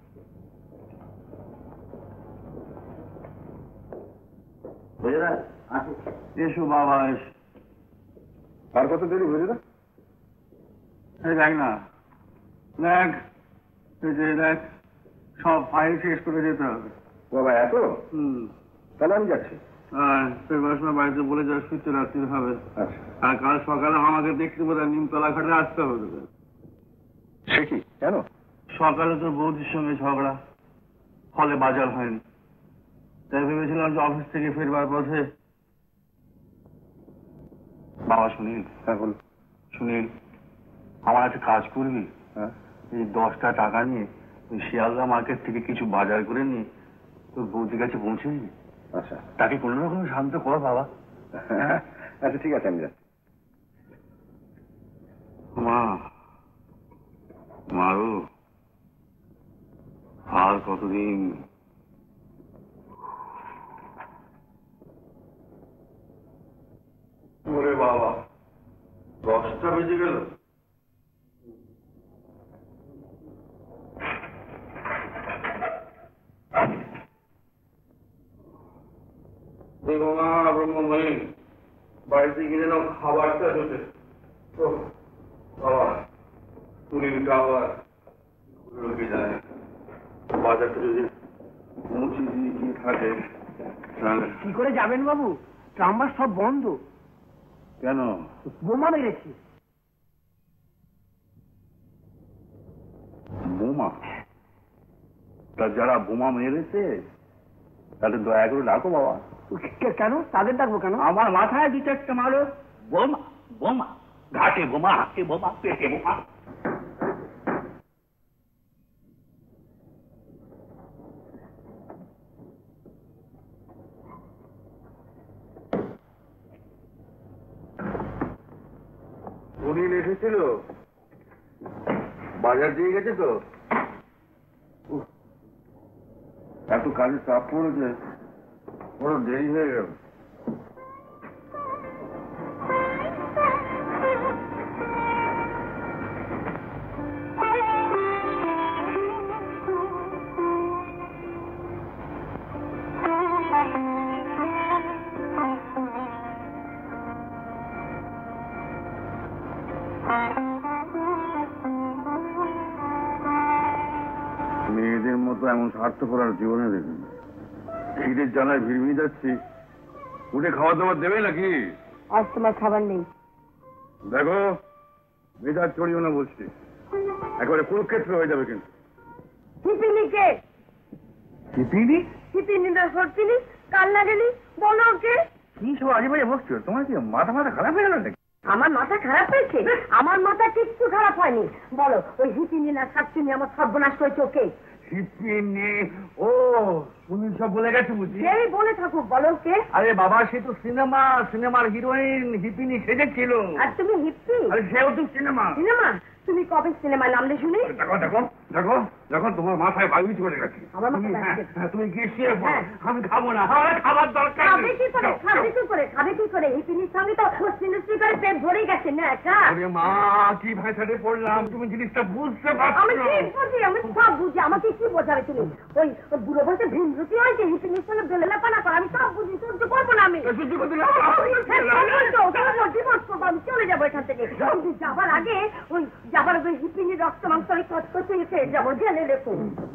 এসো বাবা এসো
আর কত দেরি বুঝে না
দেখ না দেখ দেখ সব ফাইল শেষ করে যেতে হবে
বাবা এত তাহলে আমি যাচ্ছি
বাড়িতে বলে যা শুতে রাত্রি হবে আর কাল সকালে আমাকে দেখতে বলে নিমতলা ঘাটে আসতে হবে
সে কি কেন
সকালে তোর বৌদির সঙ্গে ঝগড়া ফলে বাজার হয়নি তাই ভেবেছিলাম যে অফিস থেকে ফেরবার পথে বাবা সুনীল
এখন
সুনীল আমার একটা কাজ করবি এই 10টা টাকা নিয়ে ওই শিয়ালদা মার্কেট থেকে কিছু বাজার করে নিয়ে তোর বৌদির কাছে পৌঁছে দিবি
আচ্ছা
তাকে কোনো রকম শান্ত কর বাবা
আচ্ছা ঠিক আছে আমি যাচ্ছি
মা মারু আর কতদিন ওরে বাবা 10টা বেজে গেল ব্রহ্মময়ী বাড়িতে গিয়ে নাও খাবারটা জোটে বাবা পুরীটা আবার লোকে যায় বাজারটা যদি মুচি দিয়ে কি থাকে
কি করে যাবেন বাবু ট্রাম্বার সব বন্ধ
কেন
বোমা মেরেছে
বোমা তা যারা বোমা মেরেছে তাদের দয়া করে ডাকো বাবা
কেন তাদের ডাকবো কেন
আমার মাথায় 2-4টা মারো বোমা বোমা ঘাটে বোমা হাতে বোমা পেটে বোমা
উনি এসেছিল বাজার দিয়ে গেছে তো, এত কাজের চাপ পড়েছে, বড় দেরি হয়ে গেল। মেয়েদের মতো এমন স্বার্থপর আর জীবনে দেখুন। খিদের জ্বালায় ভিড় যাচ্ছি, উঠে খাওয়া দাওয়া দেবে নাকি?
আজ তোমার খাবার নেই।
দেখো মেজাজ চড়িও না বলছি, একেবারে কুরুক্ষেত্র হয়ে যাবে কিন্তু।
হিপিনিকে
হিপিনি?
হিপিনি না করছিলি, কাল না গেলি, বলো ওকে।
কি সব আজে বাজে বকছো? তোমার কি মাথা খারাপ হয়ে গেল নাকি?
আমার মাথা খারাপ হয়েছে? আমার মাথা কিচ্ছু খারাপ হয়নি। বলো ওই হিপিনি না শাকচুনি আমার সর্বনাশ হয়েছে ওকে।
হিপিনি? ও তুমি সব বলে গেছো বুঝি?
সেই বলে থাকুক, বলো ওকে।
আরে বাবা, সে তো সিনেমার হিরোইন হিপিনি সেজেছিল।
আর তুমি হিপ্পি?
আরে সেও তো সিনেমা।
তুমি কবে সিনেমায় নামলে শুনি?
দেখো দেখো দেখো দেখো, তোমার মাথায় বায়ু চলে গেছে। তুমি গিয়ে শুয়ে পড়ো, আমি খাবো না। খাবার দরকার
খাবে কি করে? হিপিনির সঙ্গে তো সিনেস্ট্রি করে পেট ভরেই গেছে না একা।
আরে মা, কি ভাষাতে পড়লাম, তুমি জিনিসটা বুঝতে পারছো?
আমি সব বুঝি। আমাকে কি বোঝাবে তুমি? ওই বুড়ো বলতে ভিনরুতি হয়েছে, হিপিনির সঙ্গে বেলেলাপানা করে। আমি সব বুঝি, সহ্য করবো না আমি। আমি চলে যাবো এখান থেকে। কিন্তু যাবার আগে হিপিনির রক্ত মাংস আমি কষ্ট খেয়ে যাবো, জেনে রেখো।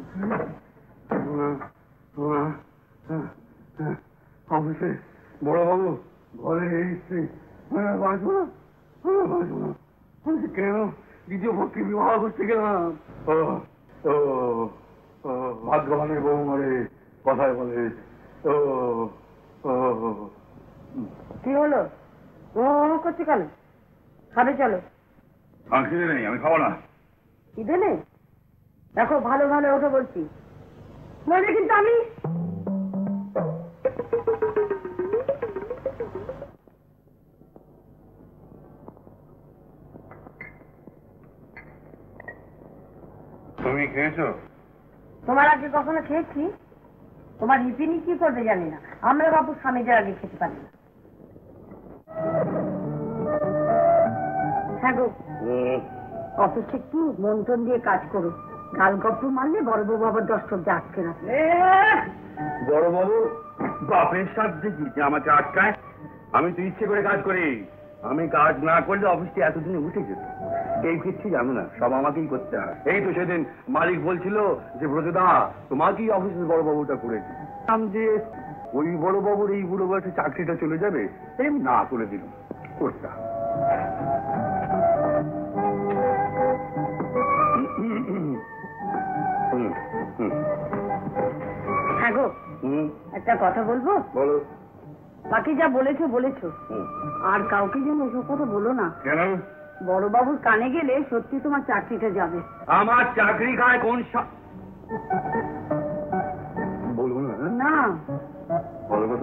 অফিসে বড় বাবু ঘরে এসছি, বাঁচবো না, কেন দ্বিতীয় পক্ষে বিবাহ করতে গেলাম? ভাগ্যবানের বউ মরে কথায় বলে।
কি হলো? ও করছে কেন? খাবে চলো।
খিদে নেই, আমি খাবো না।
খিদে নেই? দেখো ভালো ভালো ওঠো বলছি, নইলে কিন্তু আমি।
তুমি খেয়েছো?
তোমার আগে কখনো খেয়েছি? তোমার হিপিনি কি করবে জানি না, আমরা বাবু স্বামীদের আগে খেতে পারি না। হ্যাঁ গো, অফিসে একটু মন টন দিয়ে কাজ করো। গাল গপ্প মারলে বড়বাবু আবার দর্শকদের আটকে রাখে।
বড়বাবু বাপের সাথে কি যে আমাকে আটকায়? আমি তো ইচ্ছে করে কাজ করি। আমি কাজ না করলে অফিসটি এতদিনে উঠে যেত। এই কিচ্ছু জানো না, সব আমাকেই করতে হয়। এই তো সেদিন মালিক বলছিল যে ব্রজদা তোমাকেই অফিসের বড়বাবুটা করেছি। যে ওই বড়বাবুর এই বুড়ো বয়সে চাকরিটা চলে যাবে, আমি না করে দিলাম। করতে
হ্যাঁ গো, একটা কথা বলবো?
বলো।
বাকি যা বলেছো বলেছো, আর কাউকে যেন ওসব কথা বলো না।
কেন?
বড়বাবুর কানে গেলে সত্যি তোমার চাকরিটা যাবে।
আমার চাকরি খায় কোন? বলবো না।
না
বলো কথা।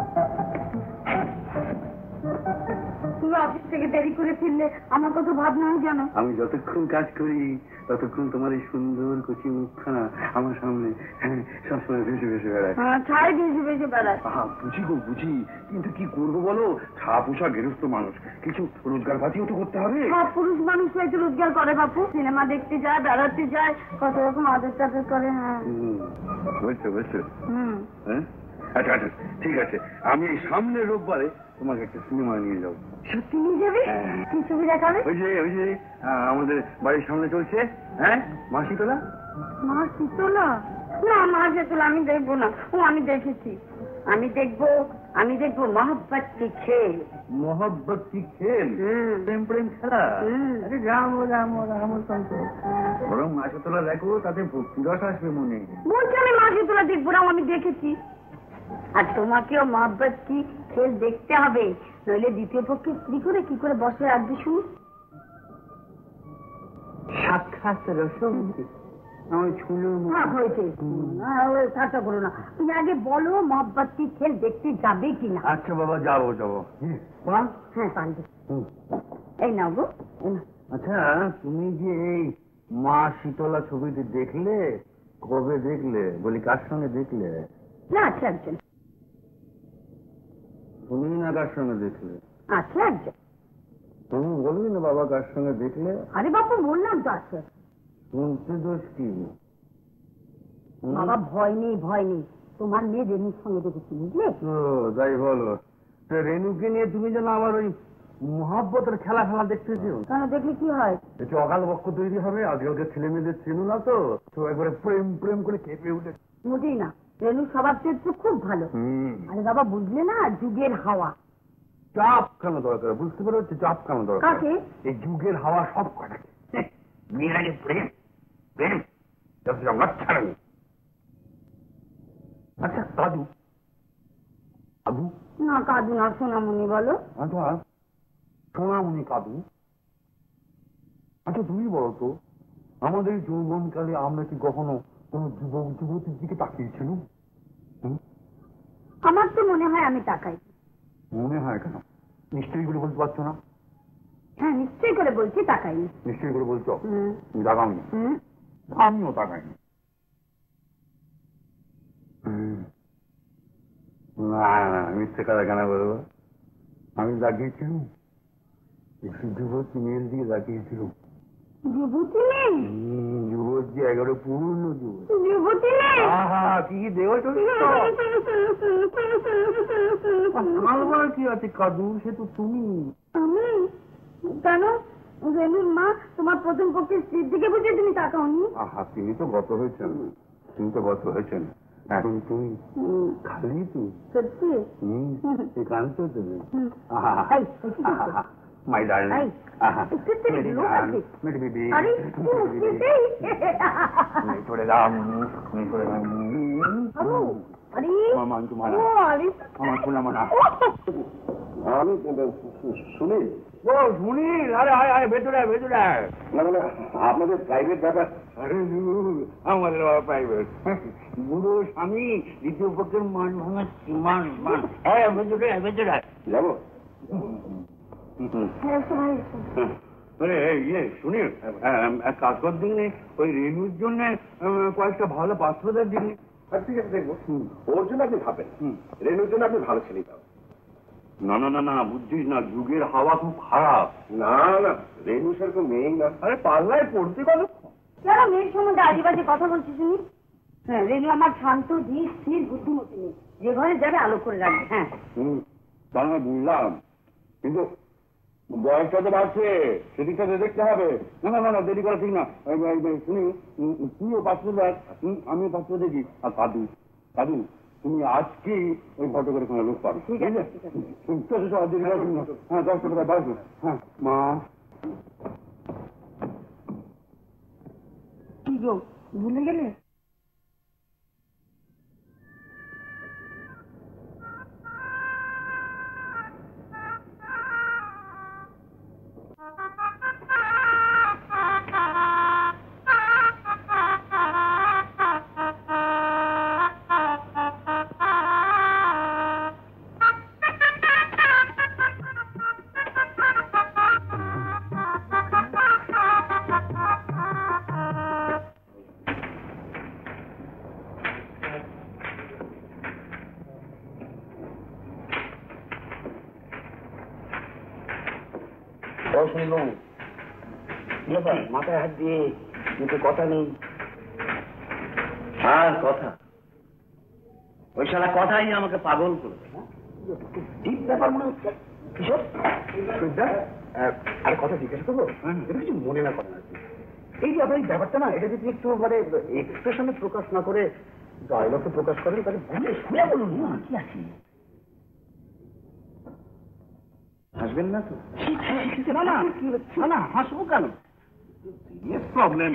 তুমি অফিস থেকে দেরি করে ফিরলে আমার কত ভাবনা হয় জানো?
আমি যতক্ষণ কাজ করি ততক্ষণ তোমার এই সুন্দর কচি মুখখানা আমার সামনে সবসময় ভেসে ভেসে বেড়ায়।
ছাই ভেসে ভেসে বেড়ায়।
বুঝি গো বুঝি, কিন্তু কি করবো বলো, ছা পোষা গৃহস্থ মানুষ, কিছু রোজগার পাতিও তো করতে হবে।
সব পুরুষ মানুষ হয়তো রোজগার করে বাপু, সিনেমা দেখতে যায়, বেড়াতে যায়, কত রকম আদর টাদর করে। হ্যাঁ
বুঝছো বুঝছো। হ্যাঁ আচ্ছা আচ্ছা ঠিক আছে, আমি এই সামনের রোববারে তোমাকে একটা সিনেমা নিয়ে যাবো।
সত্যি নিয়ে যাবে? কি ছবি দেখাবে?
ওই যে আমাদের বাড়ির সামনে চলছে, হ্যাঁ, মাসিতলা।
মাসিতলা? না মাসিতলা আমি দেখবো না। ও আমি দেখেছি, আমি দেখবো মোহব্বত কি খেল।
মোহব্বত কি খেল? প্রেম প্রেম খেলা? আরে রাম রাম রাম সন্তোষ। বরং মাসিতলা দেখো, তাতে ভক্তিরস আসবে মনে।
বলছি আমি মাসিতলা দেখবো না, আমি দেখেছি। আর তোমাকেও মোহব্বত কি খেল দেখতে হবে, নইলে দ্বিতীয় পক্ষে স্ত্রী করে কি করে বসে রাখবে শুনি।
সাক্ষাৎ রসম
হয়েছে, ঠাট্টা করো না। তুমি আগে বলো মোহব্বত কি খেল দেখতে যাবে কিনা।
আচ্ছা বাবা, যাবো যাবো।
হ্যাঁ পান্ডে, এই নাও গো,
আচ্ছা, তুমি যে এই মা শীতলা ছবিটি দেখলে, কবে দেখলে? বলি কার সঙ্গে দেখলে?
না, আছে একজন।
তুমি না কার সঙ্গে দেখলে?
আছে একজন।
তুমি বলবি না বাবা কার সঙ্গে দেখলে?
আরে বাপু, বললাম তো আছে।
শুনতে দোষ কি?
বাবা ভয় নেই, ভয় নেই। তোমার মেয়ে রেণুর সঙ্গে দেখেছি, বুঝলে?
তাই বলো। রেণুকে নিয়ে তুমি যেন আবার ওই মহাব্বতের খেলা খেলা দেখতেছো।
কেন, দেখলে কি হয়?
একটু অকাল বক্ষ তৈরি হবে। আজকালকার ছেলে মেয়েদের চেনো না তো, তো একবারে প্রেম প্রেম করে কেঁপে উঠে।
মোটেই না, রেণুর স্বভাব চরিত্র খুব ভালো। আরে বাবা, বুঝলে না, যুগের হাওয়া।
চাপ কেন দরকার? বুঝতে পারো চাপ কেন দরকার?
কাকে?
এই যুগের হাওয়া সব কটাকে। মেয়েরাকে প্রেম প্রেম ছাড়েন। আচ্ছা, কাদু কাদু
না, কাদু না, সোনামণি বলো।
আচ্ছা, সোনামণি কাদু। আচ্ছা, তুমি বলো তো, আমাদের যৌবনকালে আমরা কি কখনো কোন যুবক যুবতীর দিকে তাকিয়েছিলাম?
আমার তো মনে হয় আমি তাকাই।
মনে হয় কেন? নিশ্চয়ই করে বলতে পারছো না?
হ্যাঁ, নিশ্চয়ই করে বলছি তাকাইনি।
নিশ্চয়ই করে বলছো? তুমি তাকাওনি? আমিও তাকাইনি। না না, মিথ্যে কথা কেন বলবো? আমি তাকিয়েছিলাম, যুবতী মেয়ের দিকে তাকিয়েছিলাম।
যুবতী মেয়ে?
যুবতী, একেবারে পূর্ণ যুবতী।
যুবতী মেয়ে?
কি দেহ কি আছে কাদু? সে তো তুমি।
আমি? কেন? রেণুর মা তোমার প্রথম পক্ষের স্ত্রীর দিকে বুঝে তুমি তাকাওনি?
তিনি তো গত হয়েছেন, এখন তুমি খালি তুমি।
সত্যি?
একান্ত তুমি। মাই ডার্লিং, চলে যাও। আমি সুনীল। ও সুনীল, আরে আয় আয়, ভেতরে আয়, ভেতরে আয়। না মানে আপনাদের প্রাইভেট ব্যাপার? আরে আমাদের প্রাইভেট। বুড়ো স্বামী, দ্বিতীয় পক্ষের মান ভাঙাচ্ছি, মান মান। হ্যাঁ, ভেতরে আয়, ভেতরে আয়। যাবো? সুনীল, এক কাজ কর দিনে, ওই রেণুর জন্য কয়েকটা ভালো পাত্রদের দিন। ঠিক আছে, দেখবো। ওর জন্য আপনি ভাবেন, রেণুর জন্য আপনি ভালো ছেলে পাবেন। না না না না, বুঝছিস না, যুগের হাওয়া খুব খারাপ। না না, রেণু সেরকম মেয়ে না। আরে পাল্লায় পড়তে পারো
কেন? মেয়ের সম্বন্ধে আজেবাজে কথা বলছি শুনি। হ্যাঁ, রেণু আমার শান্ত, ধীর, স্থির, বুদ্ধিমতী মেয়ে, যে ঘরে যাবে আলো করে রাখবে। হ্যাঁ,
তা আমি বুঝলাম, কিন্তু বয়সটা তো বাড়ছে, সেদিকটা দেখতে হবে। না না না, দেরি করা ঠিক না। শুনি, তুইও পাত্র দেখ, আমিও পাত্র দেখি। আর কাদু, কাদু, তুমি আজকে ওই ফটো করে কোনো লোক পাবে। ঠিক আছে? হ্যাঁ, 10 টাকা বাড়বে। হ্যাঁ মা।
কি গো, ভুলে গেলে?
মাথায় হাত দিয়ে কিন্তু কথা নেই। আর কথা, ওই শালা কথাই আমাকে পাগল করবে। ঠিক ব্যাপার মনে হচ্ছে। কিশোর, আর কথা জিজ্ঞাসা করবো? এটা কিছু মনে না করেন আর কি। এই যে আপনার এই ব্যাপারটা না, এটা যদি একটু মানে এক্সপ্রেশনে প্রকাশ না করে ডায়লগে প্রকাশ করেন, তাহলে বুঝে শুনে বলুন না। কি আছে? হাসবেন না তো? না না না না, হাসবো কেন? প্রবলেম।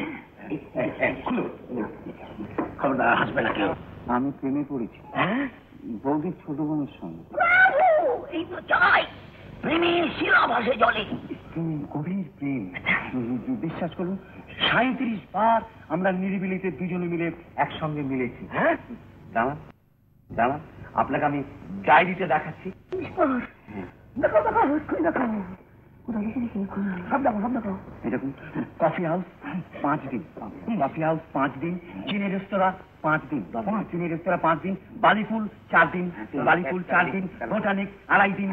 খবরদার হাসবে না কেউ। আমি প্রেমে পড়েছি বৌদির ছোট বোনের সঙ্গে। এই তো চাই, প্রেমের শিলা ভাসে জলে। গভীর প্রেম, বিশ্বাস করুন 37 বার আমরা নিরিবিলিতে দুজনে মিলে একসঙ্গে মিলেছি। হ্যাঁ, দাঁড়ান দাঁড়ান, আপনাকে আমি ডায়েরিতে দেখাচ্ছি। সব দেখো সব দেখো। এই দেখুন, কফি হাউস 5 দিন, কফি হাউস 5 দিন, চিনি রেস্তোরাঁ 5 দিন, চিনি রেস্তোরাঁ 5 দিন, বালিফুল 4 দিন, বালিফুল 4 দিন, বোটানিক 2.5 দিন,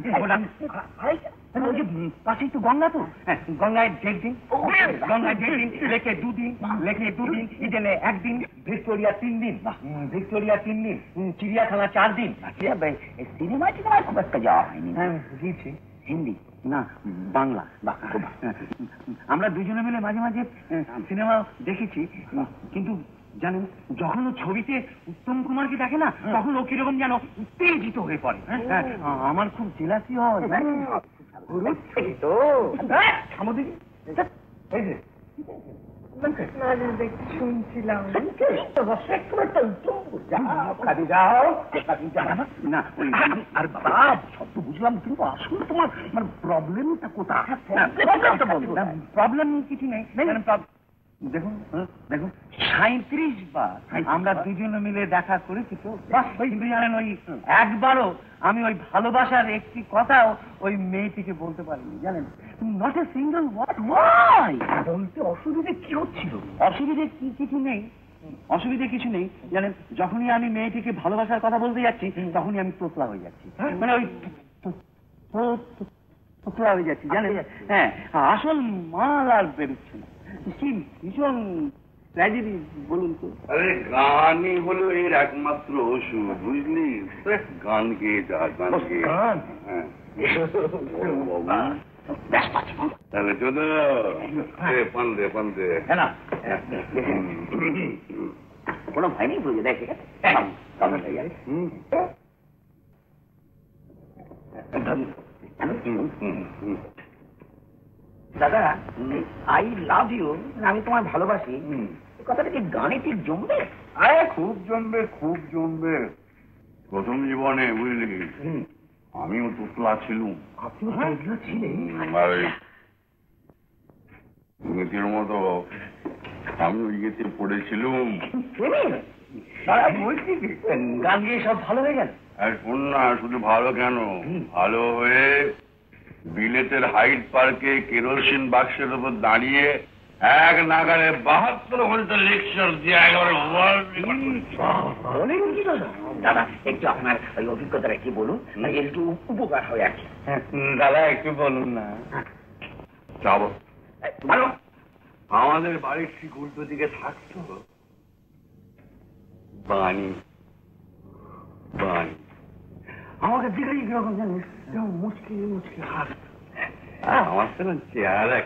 পাশেই তো গঙ্গা, তো গঙ্গায় 1.5 দিন, গঙ্গায় 1.5 দিন, লেকে 2 দিন, লেকে 2 দিন, ইডেনে 1 দিন, ভিক্টোরিয়া 3 দিন, ভিক্টোরিয়া 3 দিন, চিড়িয়াখানা 4 দিন। সিনেমা খুব একটা যাওয়া হয়নি। হ্যাঁ গিয়েছি। হিন্দি না বাংলা? আমরা দুজনে মিলে মাঝে মাঝে সিনেমা দেখেছি, কিন্তু জানেন যখন ও ছবিতে উত্তম কুমারকে দেখে না, তখন ও কিরকম যেন উত্তেজিত হয়ে পড়ে। আমার খুব জেলাসি হয়। শুনছিলাম না, আর বাবা সব তো বুঝলাম, কিন্তু আসলে তোমার মানে প্রবলেমটা কোথায়? প্রবলেম কিছু নেই। দেখুন দেখুন, 37 বার আমরা দুজনে মিলে দেখা করেছি, তো কিন্তু জানেন ওই একবারও আমি ওই ভালোবাসার একটি কথাও ওই মেয়েটিকে বলতে পারিনি, জানেন। Not a single word. Why বলতে অসুবিধে কি হচ্ছিল? অসুবিধে কিছু নেই, অসুবিধে কিছু নেই, জানেন। যখনই আমি মেয়েটিকে ভালোবাসার কথা বলতে যাচ্ছি, তখনই আমি তোতলা হয়ে যাচ্ছি, মানে ওই তোতলা হয়ে যাচ্ছি, জানেন। হ্যাঁ, আসল মাল আর বেরোচ্ছে না। ভীষণ ট্র্যাজেডি, বলুন তো।
আরে গানই হলো এর একমাত্র ওষুধ, বুঝলি? গান গেয়ে যা, গান গেয়ে। তাহলে চলো পান্দে পান্দে
কোনো ভয় নেই, বুঝে দেখে দাদা, আই লাভ ইউ, আমি তোমায় ভালোবাসি, কথাটা কি গানে ঠিক জমবে?
আরে খুব জমবে, খুব জমবে। প্রথম জীবনে বুঝলি আমিও তোতলা ছিলুম। ইংরেজির মতো আমিও ইয়েতে পড়েছিলুম।
গান গিয়ে সব ভালো হয়ে গেল?
শোন না, শুধু ভালো কেন, ভালো হয়ে বিলেতের হাইড পার্কে কেরোসিন বাক্সের উপর দাঁড়িয়ে এক নাগারে 72 ঘন্টা লেকচার দিয়ে একেবারে ওয়ার্ল্ড রেকর্ড করেছি।
দাদা একটু আপনার ওই অভিজ্ঞতাটা কি বলুন, একটু উপকার হয় আর কি।
দাদা একটু বলুন না। যাবো ভালো। আমাদের বাড়ির ঠিক উল্টো দিকে থাকতো বাণী। বাণী আমাকে দিকেই কিরকম জানিস, মুচকি মুচকি হাসত। আমার তো চেহারা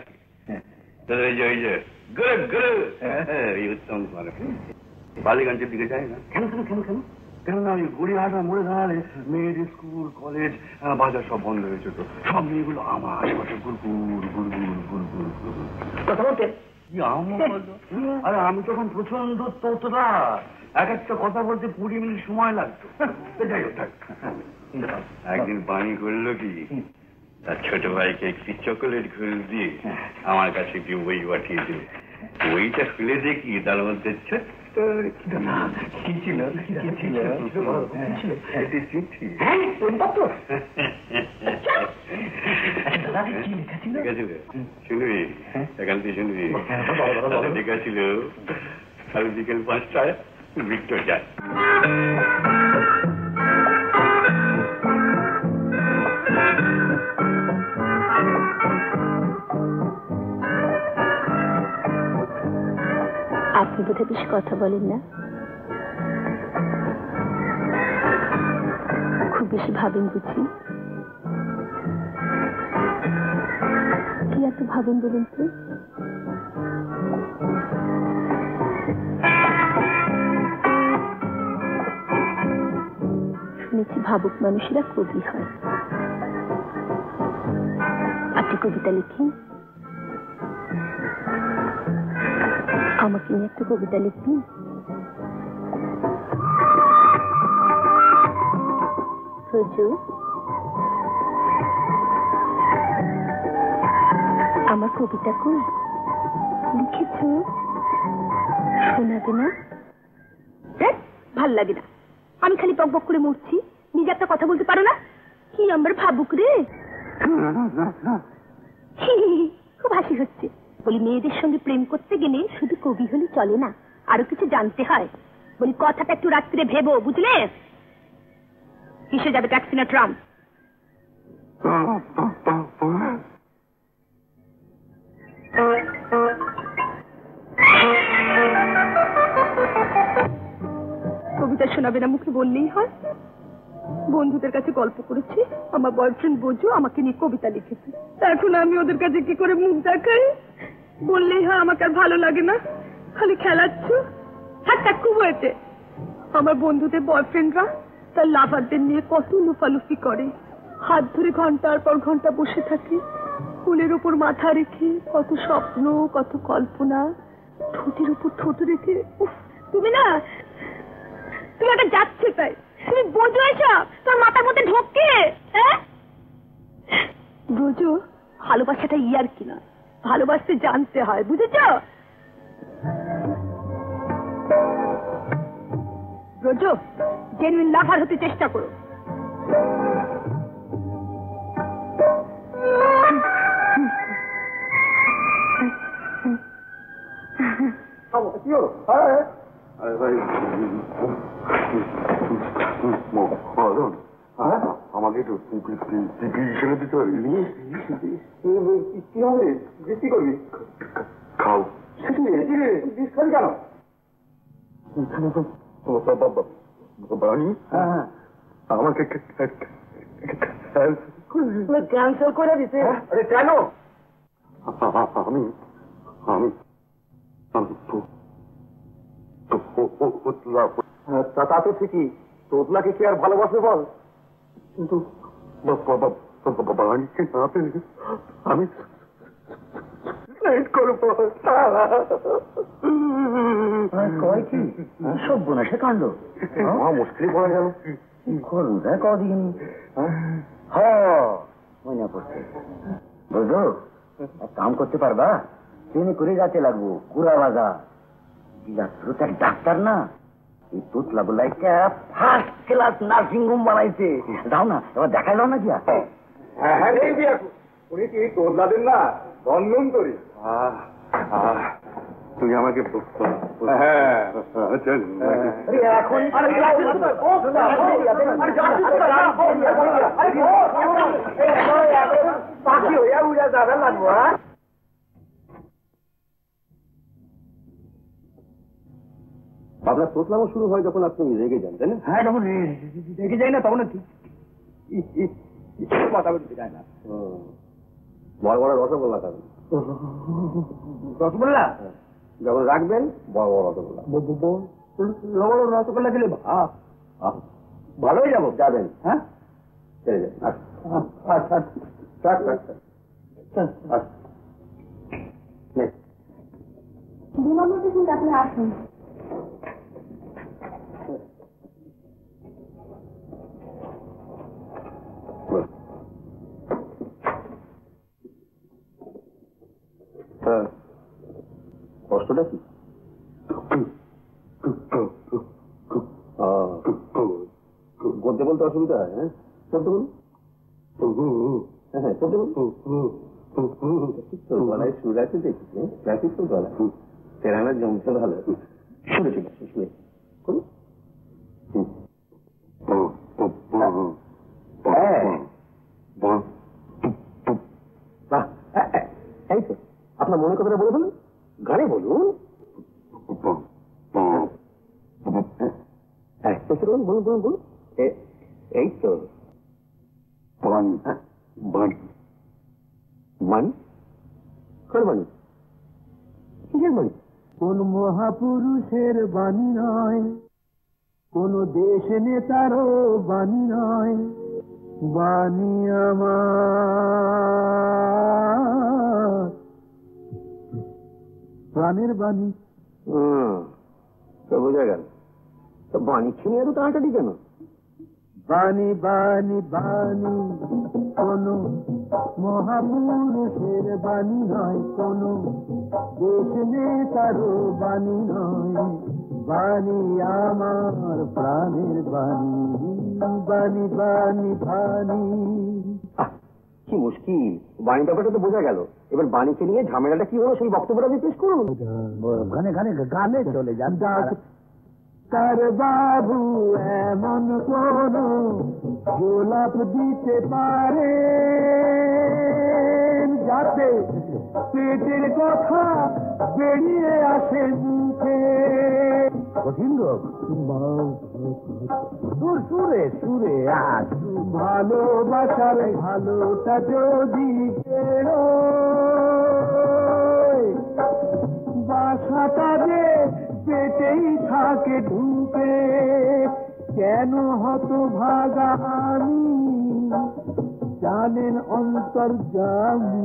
উত্তম কুমার বালিগঞ্জের দিকে যাই না। কেন কেন কেন কেন কেননা ওই গড়িয়াহাটা মোড়ে দাঁড়ালে মেয়েদের স্কুল কলেজ বাজার সব বন্ধ হয়ে যেত। সব মেয়েগুলো আমার আশেপাশে গুড়গুড় গুড়গুড় গুড়গুড় কথা বলতে। আরে আমি তখন প্রচন্ড তোতলা, এক একটা কথা বলতে 20 মিনিট সময় লাগতো। যাই হোক, একদিন পানি করলো কি, তার ছোট ভাইকে একটি চকোলেট খুলে দিয়ে আমার কাছে একটি বই পাঠিয়ে দিল। বইটা খুলে দেখি তার মধ্যে ছোট্ট কি ছিল, একটি চিঠি। শুনবি? এখান থেকে শুনবি? লেখা ছিল, কাল বিকেল 5টায় ভিক্টোরিয়া।
আপনি বোধহয় বেশি কথা বলেন না, খুব বেশি ভাবেন বুঝি। কি এত ভাবেন বলুন তো? শুনেছি ভাবুক মানুষেরা কবি হয়। আপনি কবিতা লিখেন, আমাকে নিয়ে একটা কবিতা লিখবি? হুজুর, আমার কবিতা কই লিখেছ, শোনাবে না? ভাল লাগে না, আমি খালি বক বক করে মরছি, নিজে একটা কথা বলতে পারো না? কি আমার ভাবুক রে। খুব হাসি হচ্ছে। বলি মেয়েদের সঙ্গে প্রেম করতে গেলে শুধু কবি হলে চলে না, আরো কিছু জানতে হয়। বলি কথাটা একটু রাত্রে ভেবো, বুঝলে? কিসে যাবে, ট্যাক্সি না ট্রাম? কবিতা শোনাবে না মুখে বললেই হয়। বন্ধুদের কাছে গল্প করেছি, আমার বয়ফ্রেন্ড বোঝো আমাকে নিয়ে কবিতা লিখেছে। এখন আমি ওদের কাছে কি করে মুখ দেখাই? বললেই হয় আমাকে আর ভালো লাগে না, খালি খেলাচ্ছ। হাতটা খুব হয়েছে। আমার বন্ধুদের বয়ফ্রেন্ডরা তার লাভারদের নিয়ে কত লুফালুফি করে, হাত ধরে ঘন্টার পর ঘন্টা বসে থাকে, ফুলের উপর মাথা রেখে কত স্বপ্ন, কত কল্পনা, ঠোঁটের উপর ঠোঁট রেখে। তুমি না, তুমি একটা যাচ্ছে তাই, তুমি বোঝো এসব তোর মাথার মধ্যে ঢোকে? বোঝো ভালোবাসাটা ইয়ার কিনা, ভালোবাসতে জানতে হয়, বুঝেছ? রোজো জেনুইন লাভার হতে চেষ্টা করো।
কি হলো? আমাকে একটু ছেড়ে দিতে পারবি? কি হবে? কি করবি? খাও। কেন? আমাকে ক্যান্সেল করে দিতে? কেন? আমি তা তো ঠিকই, তোতলাকে কি আর ভালোবাসে বল? কিন্তু আমি কয় কি সব বোনাসে কাণ্ড মুশকিল পড়ে গেল। করুন কদিন মনে পড়ছে। বুঝো, এক কাম করতে পারবা? ট্রেনে করে যাতে লাগবো কুড়া বাজার। এক ডাক্তার না, এই তোতলা বলে একটা ফার্স্ট ক্লাস নার্সিং হোম বানাইছে। যাও না, এবার দেখাই দাও না কি? হ্যাঁ উনি কি তোতলাদের না ধন্বন্তরী? তুমি আমাকে এখন পাখি হইয়া উড়া যাবে লাগবো। আপনার তোতলামো শুরু হয় যখন আপনি রেগে যান, তাই না? হ্যাঁ, যখন রেগে যাই না তখন কথা বলতে যায় না। বড় বড় রসগোল্লা খাবেন। রসগোল্লা যখন রাখবেন, বড় বড় রসগোল্লা। বড় রসগোল্লা খেলে ভালোই যাবো। যাবেন? হ্যাঁ, চলে যাবেন। আচ্ছা আপনি আসুন। কষ্টটা কি? বলতে বলতে অসুবিধা হয়? হ্যাঁ, বলতে বলুন। হ্যাঁ, বলতে বলুন। গলায় সুর আছে দেখি, ট্রাফিক তো গলা তেরানা জমছে ভালো। শুনে ঠিক আছে, শুনে করুন। এই তো আপনার মনে কথাটা বলে বলুন, গানে বলুন। বলুন বলুন বলুন। এই তো বাণী বাণী বাণী কোন বাণী? কিসের বাণী? কোন মহাপুরুষের বাণী নয়, কোন দেশ নেতারও বাণী নয়, বাণী আমার প্রাণের বাণী। তো বোঝা গেল। তো বাণী ছিনে এত টানাটানি কেন? বাণী বাণী বাণী কোন মহাপুরুষের বাণী নয়, কোন দেশ নেতারও বাণী নয়, বাণী আমার প্রাণের বাণী, বাণী বাণী বাণী।
কি মুশকিল, বাণী ব্যাপারটা তো বোঝা গেল, এবার বাণীকে নিয়ে ঝামেলাটা কি হলো সেই বক্তব্যটা পেশ করুন।
গানে গানে গানে চলে যান। তার বাবু এমন কোন গোলাপ দিতে পারে যাতে পেটের কথা বেরিয়ে আসে মুখে। কঠিন রোগ সুরে সুরে আজ ভালোবাসার ভালোটা যদি বাসাটা যে পেটেই থাকে ঢুকে, কেন হত ভাগা আমি জানেন অন্তর্যামী।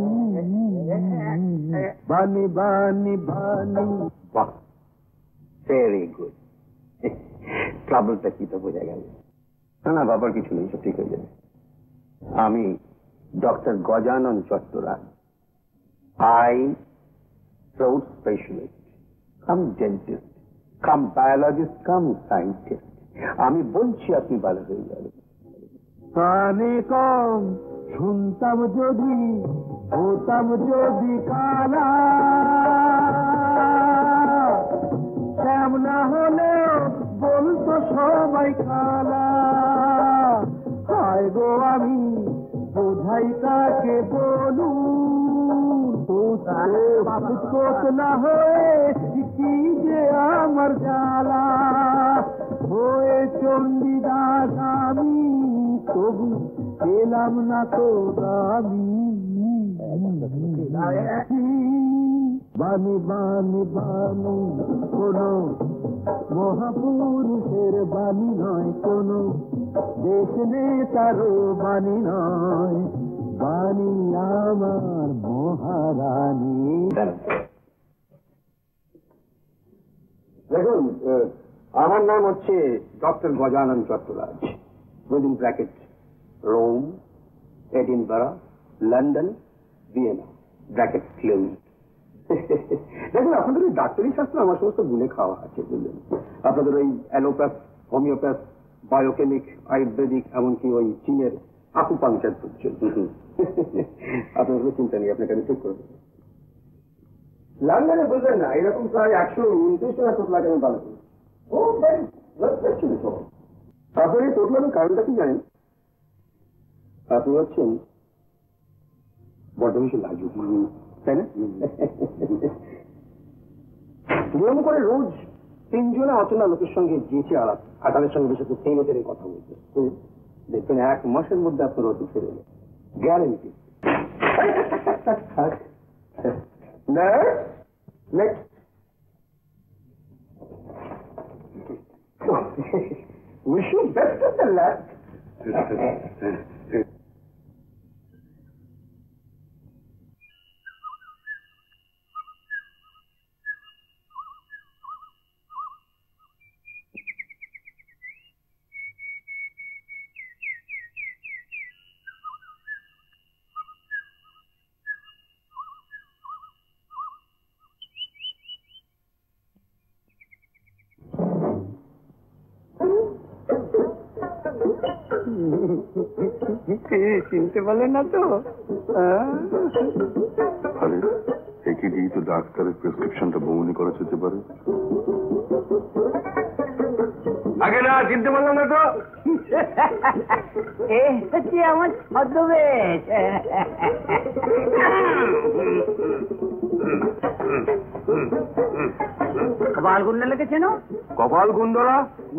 বানি বানি বানি।
বাহ, ভেরি গুড। ট্রাবলটা কি তো বোঝা গেল। না না বাবার কিছু নেই, সব ঠিক হয়ে যাবে। আমি doctor Gajanan Chattaraj, I throat specialist, come dentist, come biologist, come scientist. আমি বলছি আপনি ভালো হয়ে যাবেন।
কানে কম শুনতাম যদি, হতাম যদি কালা, শ্যামলা হলেও বলতো সবাই কালা। হায় গো আমি বোঝাই তাকে বলুন, না হয়ে কি যে আমার জ্বালা। হয়ে চণ্ডীদাস আমি তবু পেলাম না তো আমি। বানি বানি বানি কোন মহাপুরুষের বাণী নয়, কোন দেশ নেতারও বাণী নয়, বাণী আমার মহারানী।
দেখুন, আমার নাম হচ্ছে doctor Gajanan Chattaraj, within bracket Rome, Edinburgh, London, Vienna, bracket close. দেখুন, আপনাদের ওই ডাক্তারি শাস্ত্র আমার সমস্ত গুলে খাওয়া আছে, বুঝলেন। আপনাদের ওই অ্যালোপ্যাথ, হোমিওপ্যাথ, বায়োকেমিক, আয়ুর্বেদিক, এমনকি ওই চীনের আকুপাংচার পর্যন্ত আপনার কোনো চিন্তা নেই, আপনাকে আমি ঠিক করে দেবো। লন্ডনে বলবেন না, এরকম প্রায় 129 টাকা টোট লাগে আমি বানাবো। ও ভাই, আপনার এই টোট লাগানোর কারণটা কি জানেন? আপনি হচ্ছেন বড্ড বেশি লাজুক, তাই না? নিয়ম করে রোজ 3 জনে অচেনা লোকের সঙ্গে যেচে আলাপ, আর তাদের সঙ্গে বেশি সেই লোকের কথা বলতে দেখবেন 1 মাসের মধ্যে আপনার অতি ফিরে এলেন, guarantee. Next wish you best of the luck. চিনতে পারলেন না তো?
আরে একই দিয়ে তো ডাক্তারের প্রেসক্রিপশনটা বমনি করা যেতে পারে।
আগে না চিনতে পারলাম না তো।
হচ্ছে আমার ছদ্মবেশ। কপাল গুন্ডা লেগেছেন?
কপাল গুন্ডরা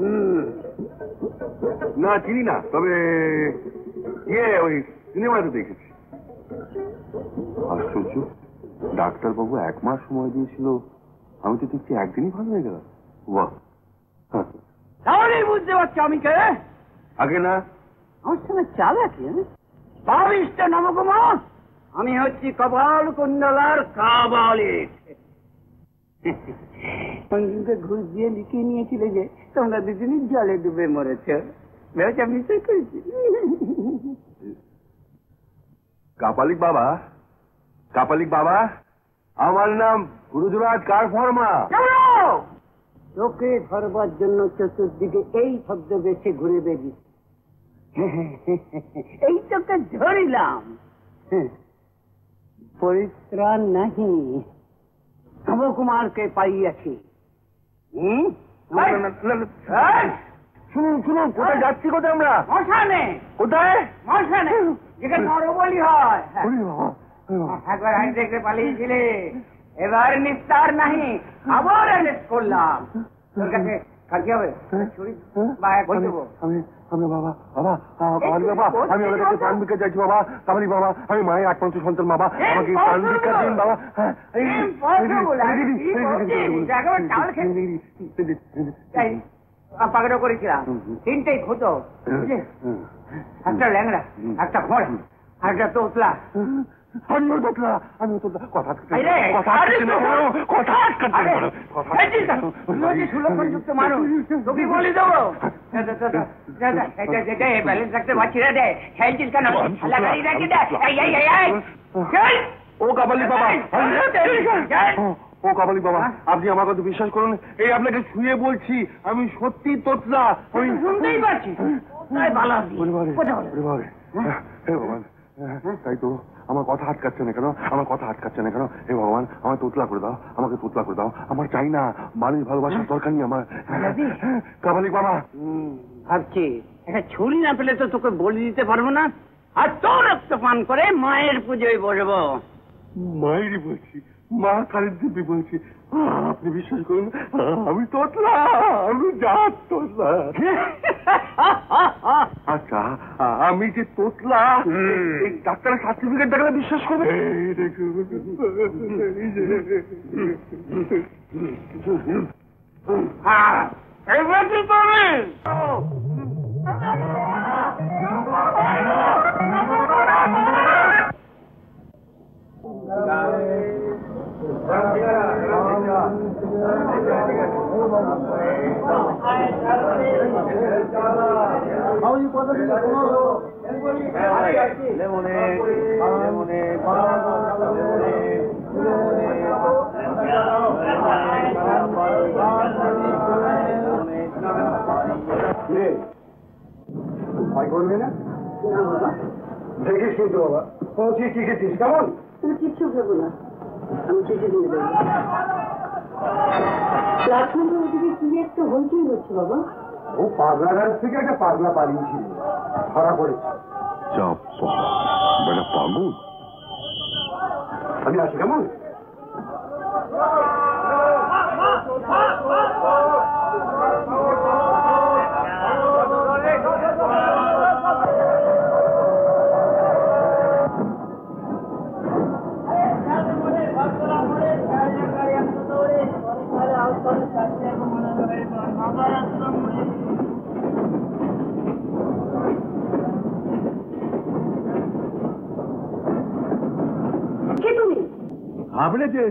না চিনি না, তবে ওই সিনেমাতে দেখেছি।
আশ্চর্য, ডাক্তারবাবু 1 মাস সময় দিয়েছিল, আমি তো দেখছি একদিনই ভালো হয়ে গেলাম। বাহ,
তাহলেই বুঝতে পারছো আমি কে।
আগে না
আমার সঙ্গে চালাকি পাবিষ্ট নবকুমার, আমি হচ্ছি কপাল কুণ্ডলার কাবালিক। ঘুষ দিয়ে লিখিয়ে নিয়েছিলে যে তোমরা দুজনই জলে ডুবে মরেছ, ভেবেছি আমি নিশ্চয় করেছি।
কাপালিক বাবা, কাপালিক বাবা, আমার নাম গুরুজরাজ কার ফর্মা।
তোকে ধরবার জন্য চতুর্দিকে এই শব্দ বেছে ঘুরে বেরিয়েছি। এই তোকে ধরিলাম,
परित्राण नहीं शंभु कुमार के पाइयाছি
শুনুন শুনুন, কোথায় যাচ্ছি? কোথায় আমরা?
মশানে।
কোথায়?
মশানে, যেখানে নরবলি হয়। একবার আমি দেখতে পালিয়েছিলে, এবার নিস্তার নাহি, আবার অ্যারেস্ট করলাম। তোর কাছে কি হবে?
আমি বাবা বাবা কাবালি বাবা, আমি ওদের কাছে প্রাণ ভিক্ষা চাইছি বাবা। কাবালি বাবা, আমি মায়ের একমাত্র সন্তান বাবা, আমাকে প্রাণ ভিক্ষা দিন বাবা।
পাগড়া করেছিলাম, তিনটেই হতো, একটা ল্যাংড়া, একটা ঘোড়া, আর একটা তোতলা।
আমিও তোতলা, আমিও তোতলা। কথা
সুলক্ষণযুক্ত মানুষ, তোকে বলে দেবো ব্যালেন্স রাখতে পারছি না। দে খেলছিস কেন? গাড়ি রাখি দে।
ও কাবালি বাবা, ও কাবালি বাবা, আপনি আমার কথা বিশ্বাস করুন, এই আপনাকে শুয়ে বলছি, আমি সত্যি তোতলা। আমি
শুনতেই পারছি।
তাই তো আমার কথা আটকাচ্ছে না কেন? আমার কথা আটকাচ্ছে না কেন? হে ভগবান, আমার তোতলা করে দাও, আমাকে তোতলা করে দাও। আমার চাই না মানুষ ভালোবাসার দরকার নেই আমার। কাবালি বাবা,
ভাবছি একটা ছুরি না পেলে তো তোকে বলে দিতে পারবো না, আর তোর রক্ত পান করে মায়ের পুজোয় বসবো।
মায়েরই বলছি, মা কালীর দেবী বলছি। আপনি বিশ্বাস করুন, আমি তোতলা, আমি জাত তোতলা। আচ্ছা, আমি যে তোতলা, ডাক্তারের সার্টিফিকেট দেখলে বিশ্বাস করবে?
ভয় করবে না? দেখিস কিন্তু বাবা, কোনো চিঠি খেয়েছিস কেমন?
তুমি কিচ্ছু ভেবো না, আমি চিঠি দিয়ে দেবো। প্ল্যাটফর্মের ওদিকে কি একটা হইচই হচ্ছে বাবা।
ও পাগলা গাছ থেকে একটা পাগলা পালিয়েছিল, ধরা পড়েছে।
পাগল।
আমি আসি কেমন?
আবড়ে দিদি,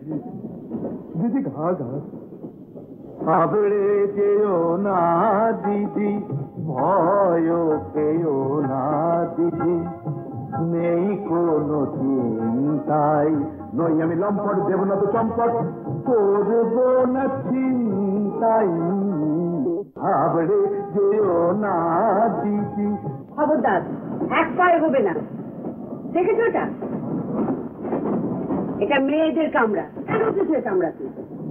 ঘা ঘা আবড়ে যেও না দিদি, ভয় পেও না দিদি, নেই কোনো চিন্তাই, নই আমি লম্পট, দেব না তো চম্পট, করব না চিন্তাই, আবড়ে যেও না দিদি।
খবরদার, এক পায়ে হবে না। দেখেছো এটা? এটা মেয়েদের কামড়া, কেন কিসের কামড়াতে?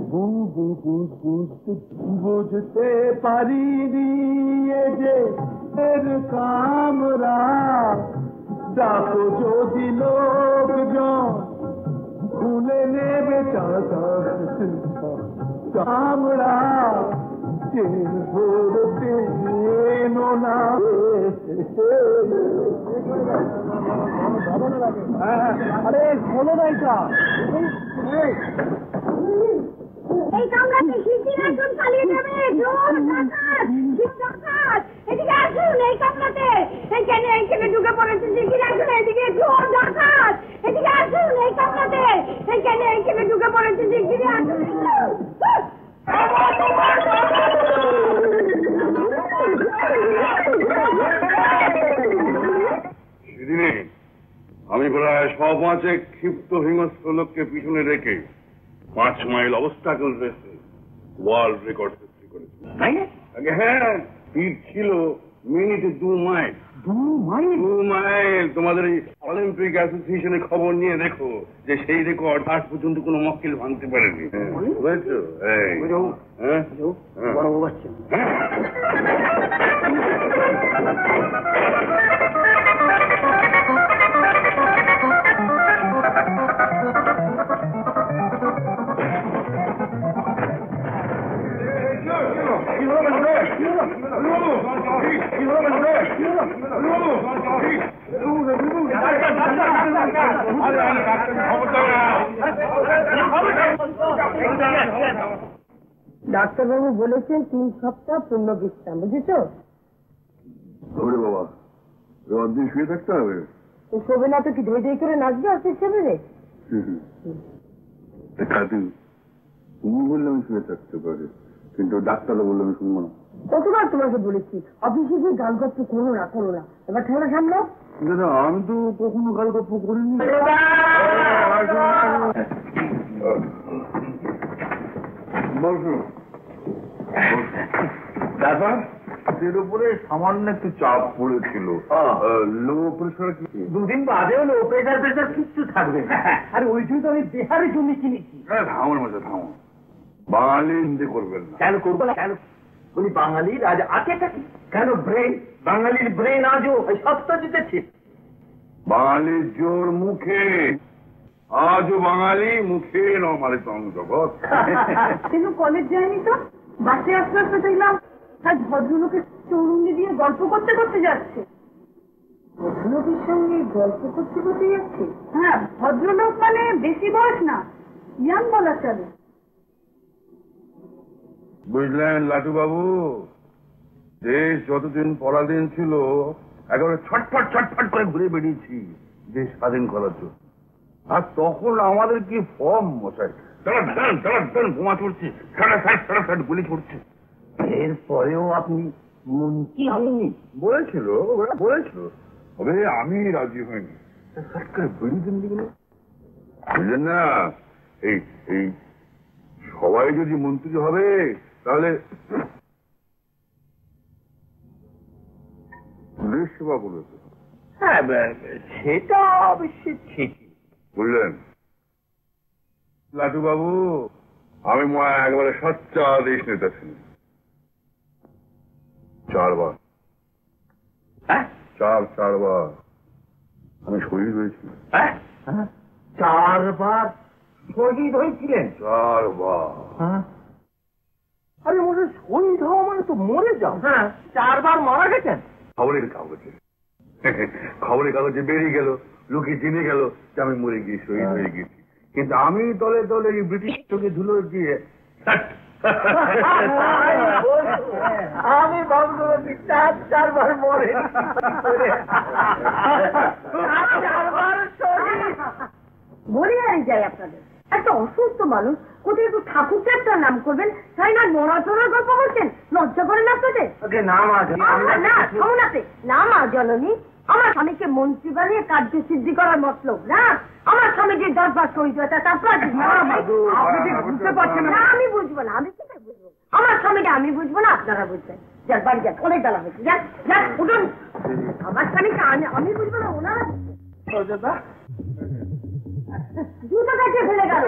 বুঝতে পারিনি যে এর কামড়া, ডাকো যদি লোকজন খুলে নেবে কামড়া, চেন ধরতে না। আরে খোলো না এটা।
এই কামড়াতে শিশির একজন পালিয়ে যাবে। এদিকে আসুন, এই কামড়াতে এইখানে ঢুকে পড়েছে শিশির একজন, এদিকে জোর ডাকাত। এদিকে আসুন, এই কামড়াতে এইখানে ঢুকে পড়েছে শিশির আসুন।
সেদিনে আমি প্রায় 105 ক্ষিপ্ত হিংস্র লোককে পিছনে রেখে 5 মাইল অবস্টাকল রেসে ওয়ার্ল্ড রেকর্ড সৃষ্টি করেছি। হ্যাঁ, স্পিড ছিল মিনিটে 2 মাইল।
2 মাইল। তোমাদের এই অলিম্পিক অ্যাসোসিয়েশনের খবর নিয়ে দেখো যে সেই রেকর্ড আজ পর্যন্ত কোনো মক্কেল ভাঙতে পারেনি। বুঝেছো?
ডাক্তারবাবু বলেছেন 3 সপ্তাহ পূর্ণ বিশ্রাম, বুঝেছো?
বাবা দিন শুয়ে থাকতে হবে।
তো শোবে না তো কি ধৈ ধৈ করে নাচবে অফিস সেবেরে?
তুমি বললে আমি শুয়ে থাকতে পারি, কিন্তু ডাক্তারও বললে আমি শুনবো না।
কতবার তোমাকে বলেছি অফিসে গিয়ে গান গপ্প করো না, করো না। এবার ঠেলা সামলাও।
দাদা আমি তো কখনো গাল গপ্প করিনি। দাদা এর উপরে সামান্য একটু চাপ পড়েছিল। লো প্রেশার
2 দিন বাদেও লো প্রেশার কিচ্ছু থাকবে না। আর ওইটাই তো আমি বিহারে জমি কিনেছি।
থামুন মজা থামুন, বাঙালি হিন্দি করবেন না।
কেন করবো না? কেন উনি বাঙালির আজ আছে কেন? ব্রেন, বাঙালির ব্রেন আজও সপ্তাহ জিতেছে।
বাঙালির জোর মুখে, আজও বাঙালি মুখে নমারে জগৎ।
কিন্তু কলেজ যায়নি তো, বাসে আসতে আসতে দেখলাম আজ ভদ্রলোকের চৌরঙ্গি দিয়ে গল্প করতে করতে যাচ্ছে। ভদ্রলোকের সঙ্গে গল্প করতে করতে যাচ্ছে? হ্যাঁ, ভদ্রলোক মানে বেশি বয়স না, ইয়াং বলা চলে।
বুঝলেন লাটু বাবু, দেশ যতদিন পরাধীন ছিল একেবারে ছটফট করে ঘুরে বেরিয়েছি দেশ স্বাধীন করার জন্য। আর তখন আমাদের কি ফর্ম মশাই, তারা বোমা চড়ছে, সাড়া গুলি ছড়ছে।
এরপরেও আপনি মন্ত্রী হননি?
বলেছিল, তবে আমি রাজি হইনি। বেরিয়ে দিন দিগুলো বুঝলেন না, এই সবাই যদি মন্ত্রী হবে তাহলে দেশ সেবা করবে।
হ্যাঁ, সেটা অবশ্যই ঠিকই।
বুঝলেন লাটু বাবু, আমি একবারে সচ্চা দেশ নেতা ছিলাম। 4 বার, 4 বার আমি শহীদ হয়েছি।
4 বার শহীদ হয়েছিলেন?
4 বার।
আরে মনে শহীদ হওয়া মানে তো মরে যাও। হ্যাঁ, 4 বার মারা গেছেন।
খবরের কাগজে বেরিয়ে গেল, লোকে জেনে গেল যে আমি মরে গিয়ে শহীদ হয়ে গেছি। কিন্তু আমি দলে দলে ব্রিটিশ চোখে ধুলো দিয়ে
আমি ভাবলো 4 বার মরে, 4 বার শহীদ।
বলে আর যাই আপনাদের, একটা অসুস্থ মানুষ কোথায় একটু ঠাকুর চারটার নাম করবেন, তাই না নোড়া চোরার গল্প করছেন? লজ্জা করেন আপনাদের?
না
মা জননী, আমার স্বামীকে মন্ত্রী বানিয়ে কার্য সিদ্ধি করার মতলব না। আমার স্বামী যে 10 বার শহীদ হয়েছে তারপর বুঝতে পারছেন না। আমি বুঝবো না, আমি কোথায় বুঝবো? আমার স্বামীকে আমি বুঝবো না, আপনারা বুঝবেন। যান বাড়ি যান, অনেক বেলা হয়েছে, যান যান উঠুন। আমার স্বামীকে আমি বুঝবো না, ওনারা জুতো কাটিয়ে ফেলে গেল।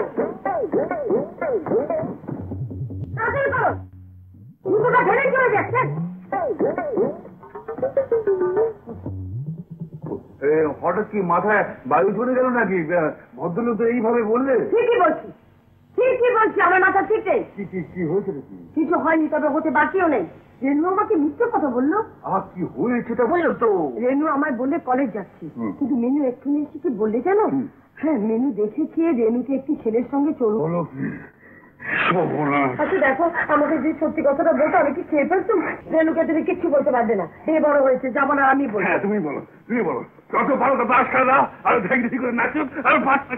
জুতোটা ফেলে চলে যাচ্ছেন।
হঠাৎ কি মাথায় বায়ু চলে গেল নাকি? ভদ্রলোক তো এইভাবে বললে।
ঠিকই বলছি, আমার মাথা ঠিক নেই।
কি হয়েছে?
কিছু হয়নি, তবে হতে বাকিও নেই। রেনু আমাকে মিথ্যে কথা বললো।
কি হয়েছে বললো তো?
রেনু আমায় বললে কলেজ যাচ্ছি, কিন্তু মেনু এক্ষুনি এসে কি বললে জানো? হ্যাঁ, মেনু দেখেছি রেনুকে একটি ছেলের সঙ্গে চলো। আচ্ছা দেখো, আমাকে যে সত্যি কথাটা বলতো আমি কি খেয়ে ফেলতুম? রেনুকে তুমি কিচ্ছু বলতে পারবে না, এ বড় হয়েছে, যাবো না আমি বলবো।
তুমি বলো যত ভালো তো বাস করে দাও, আর দেখি করে নাচুক, আর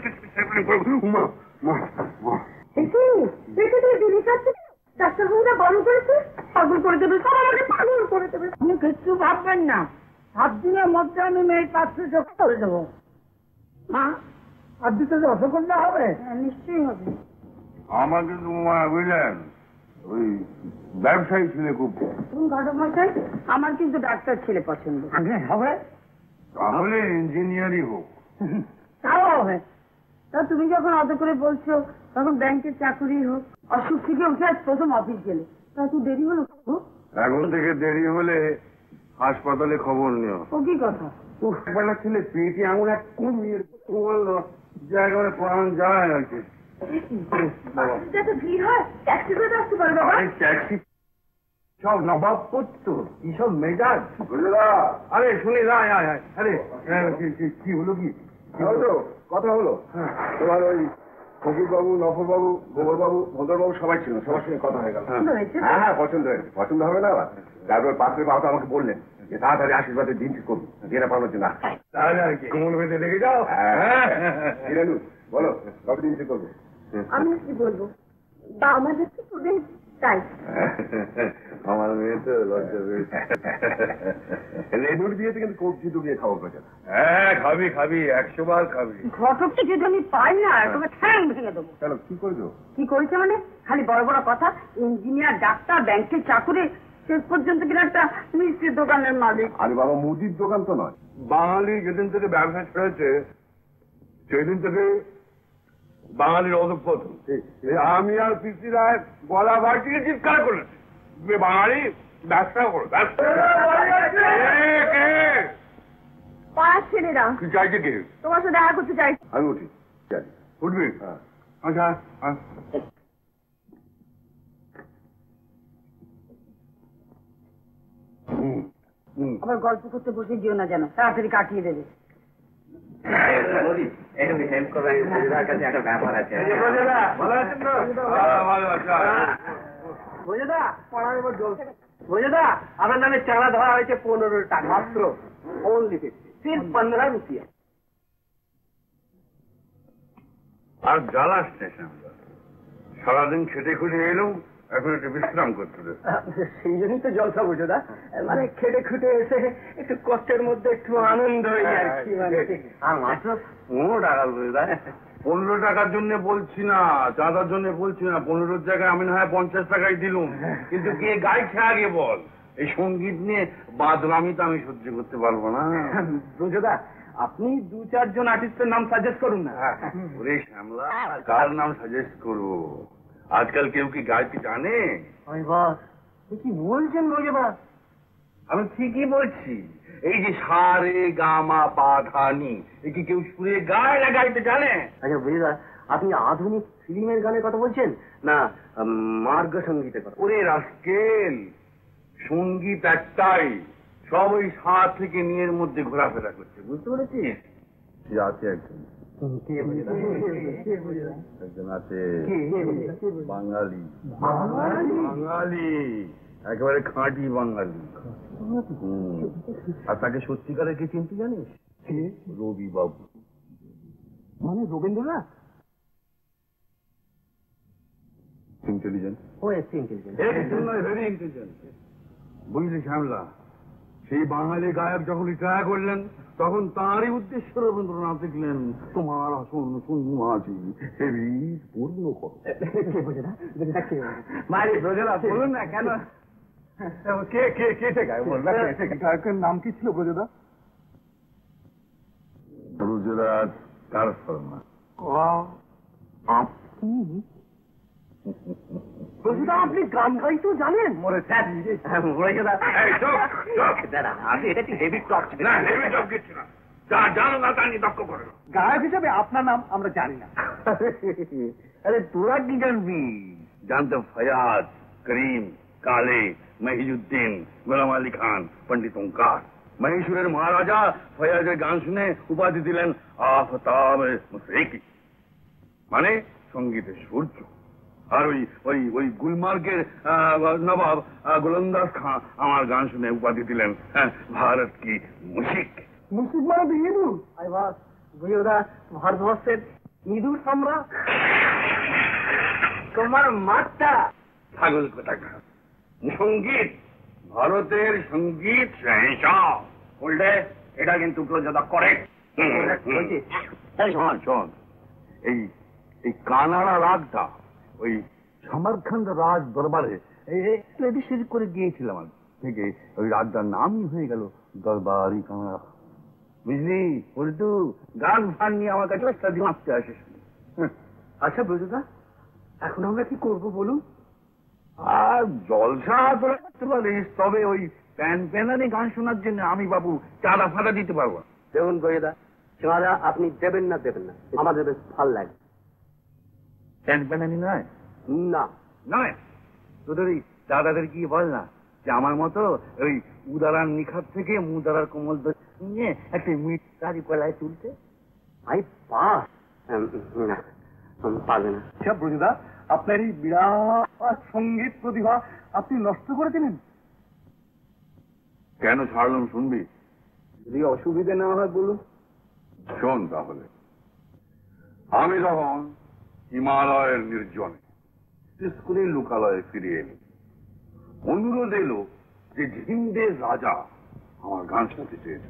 ডাক্তারবাবুরা বারণ করেছে, পাগল করে দেবে, সব আমাকে পাগল করে দেবে। আপনি কিচ্ছু ভাববেন না, 7 দিনের মধ্যে আমি মেয়ের কাছে যোগ করে দেবো। হ্যাঁ, 7 দিতে যতক্ষণ না হবে? নিশ্চয়ই হবে।
আমার কিন্তু বুঝলেন ওই ব্যবসায়ী ছেলে খুব।
ঘটক মশাই, আমার কিন্তু ডাক্তার ছেলে পছন্দ।
হবে তাহলে ইঞ্জিনিয়ারই হোক।
তাও হবে। তা তুমি যখন অত করে বলছো তখন ব্যাংকের চাকরি হোক। অসুখ থেকে উঠে আজ প্রথম অফিস গেলে, তা একটু দেরি হলো।
এখন থেকে দেরি হলে হাসপাতালে খবর নিও।
ও কি কথা?
বেলা ছেলে পেটে আঙুল এক কমিয়ে জায়গায় প্রাণ যায় আর কি।
ভিড় হয়, ট্যাক্সি করে আসতে পারবে বাবা?
ট্যাক্সি সব নবাব পড়তো কি সব মেজাজ। আরে শুনি আরে কি হলো কি কথা হলো? তোমার ওই ফকির বাবু, নফর বাবু, গোবর বাবু, ভদ্র বাবু সবাই ছিল, সবার সঙ্গে কথা হয়ে গেল। হ্যাঁ পছন্দ হয়েছে। পছন্দ হবে না তারপর পাত্রের বাবা আমাকে বললেন যে তাড়াতাড়ি আশীর্বাদের দিন ঠিক করবো, জেনে পাওয়ার জন্য। তাহলে আর কি কোমল বেঁধে লেগে যাও। বলো কবে দিন ঠিক করবো?
আমি কি বলবো, বা আমাদের তো তোদের তাই।
আমার মেয়ে তো লজ্জা পেয়েছে। লেবুর দিয়েছে কিন্তু কবজি ডুবিয়ে খাবো পেটে। হ্যাঁ খাবি 100 বার খাবি।
ঘটককে যদি আমি পাই না তোকে ঠ্যাং ভেঙে দেবো।
কেন কি করছো?
কি করেছে মানে খালি বড় বড় কথা, ইঞ্জিনিয়ার, ডাক্তার, ব্যাংকের চাকুরি, শেষ পর্যন্ত কিনা একটা মিষ্টির দোকানের মালিক।
আরে বাবা মুদির দোকান তো নয়। বাঙালি যেদিন থেকে ব্যবসা ছেড়েছে সেদিন থেকে বাঙালির অধঃপতন। আমি আর পিসি রায় গলা বাড়িয়ে চিৎকার করেছি বাঙালি ব্যবসা করো।
পাড়ার ছেলেরা
কি চাইছে কে?
তোমার সাথে দেখা করতে চাই।
আমি উঠি। উঠবি? আচ্ছা
আবার গল্প করতে বসে দিও না যেন, তাড়াতাড়ি কাটিয়ে দেবে।
একটা ব্যাপার আছে। বোঝেদা আপনার নামে চাঁদা ধরা হয়েছে 15 টাকা মাত্র, ওনলি 50, সির্ফ 15 রুপিয়া।
আর জ্বালাস না, সারাদিন খেটে খুঁটে এলো, এখন একটু বিশ্রাম করতে দে।
সেই জন্যই তো জলসা বোঝেদা, মানে খেটে খুঁটে এসে একটু কষ্টের মধ্যে একটু আনন্দ হয়ে আর কি। আর মাত্র 15 টাকা বোঝেদা।
15 টাকার জন্য বলছি না, চাঁদার জন্য বলছি না। 15 জায়গায় আমি না হয় 50 টাকাই দিলুম, কিন্তু কে গাইছে আগে বল। এই সঙ্গীত নিয়ে বাদরামি তো আমি সহ্য করতে পারবো না।
বোঝেদা আপনি 2-4 জন আর্টিস্টের নাম সাজেস্ট করুন না।
ওরে শ্যামলা, কার নাম সাজেস্ট করবো? আজকাল কেউ কি গাইতে জানে?
কি বলছেন বোঝেদা?
আমি ঠিকই বলছি। এই যে সারে গামা পা ধা নি, এ কি কেউ সুরে গায় না গাইতে জানে?
আচ্ছা বোঝেদা, আপনি আধুনিক ফিল্মের গানের কথা বলছেন না মার্গ সঙ্গীতের কথা?
ওরে রাস্কেল, সঙ্গীত একটাই, সব ওই 7 থেকে 9 মধ্যে ঘোরাফেরা করছে, বুঝতে পেরেছিস? আছে একজন আছে বাঙালি, একেবারে খাঁটি বাঙালি। আর তাকে সত্যিকারে কে চিনতে জানিস? রবি বাবু,
মানে রবীন্দ্রনাথ।
Intelligent, very intelligent. বুঝলি শ্যামলা, সেই বাঙালি গায়ক যখন রিটায়ার করলেন তখন তাঁরই উদ্দেশ্য রবীন্দ্রনাথ লিখলেন, তোমার আসন সন্ন্যাসী হেবি পূর্ণ করো।
বলুন না কেন
গায়কের নাম কি ছিল ব্রজদা? ব্রজরাজ কার শর্মা।
আপনি গান গাইতেও জানেন? গায়ক হিসেবে আপনার নাম আমরা জানি না।
আরে তোরা কি জানবি? জানতো ফয়াজ, করিম, কালে, মহিজুদ্দিন, গোলাম আলী খান, পন্ডিত ওঙ্কার। মহীশূরের মহারাজা ফয়াজের গান শুনে উপাধি দিলেন আফতাব মুশরিকি, মানে সঙ্গীতের সূর্য। আর ওই গুলমার্গের নবাব গোলন্দাজ খান আমার গান শুনে উপাধি দিলেন ভারত কি মুশিক।
মুশিক মানে ইঁদুর? ভারতবর্ষের ইঁদুর সম্রাট তোমার মাঠটা
ছাগল কোথাকার। সঙ্গীত, ভারতের সঙ্গীত বললে এটা কিন্তু প্রজাদা করে। শোন, এই কানাড়া রাগটা ওই সমারখান্দ রাজ দরবারে একটু করে গিয়েছিলাম থেকে ওই রাজদার নামই হয়ে গেল দরবারি কাঁড়া। বুঝলি পল্টু, গান ফান নিয়ে আমার কাছে একটা দিন আসতে আসিস।
আচ্ছা ব্রজদা, এখন আমরা কি করবো বলুন?
আর জলসা তোরা করতে পারিস, তবে ওই প্যানানি গান শোনার জন্য আমি বাবু চাঁদা ফাঁদা দিতে পারবো।
দেখুন ব্রজদা, চাঁদা আপনি দেবেন না আমাদের বেশ ভাল লাগে।
প্যানানি নয়
না
নয়, তোদের ওই দাদাদের কি বল না যে আমার মতো ওই উদারার নিখাত থেকে মুদারার কোমল নিয়ে একটা মিটারি কলায় তুলতে।
আই পাস না, পারবে না। আচ্ছা ব্রজদা, আপনার এই বিরাট সঙ্গীত প্রতিভা আপনি নষ্ট করে দিলেন।
কেন ছাড়লাম শুনবি?
যদি অসুবিধা না হয় বলুন।
শোন তাহলে। আমি তখন হিমালয়ের নির্জনে স্কুলের লোকালয়ে ফিরে এলি। অনুরোধ এলো যে ঝিন্দের রাজা আমার গান শুনতে চেয়েছে।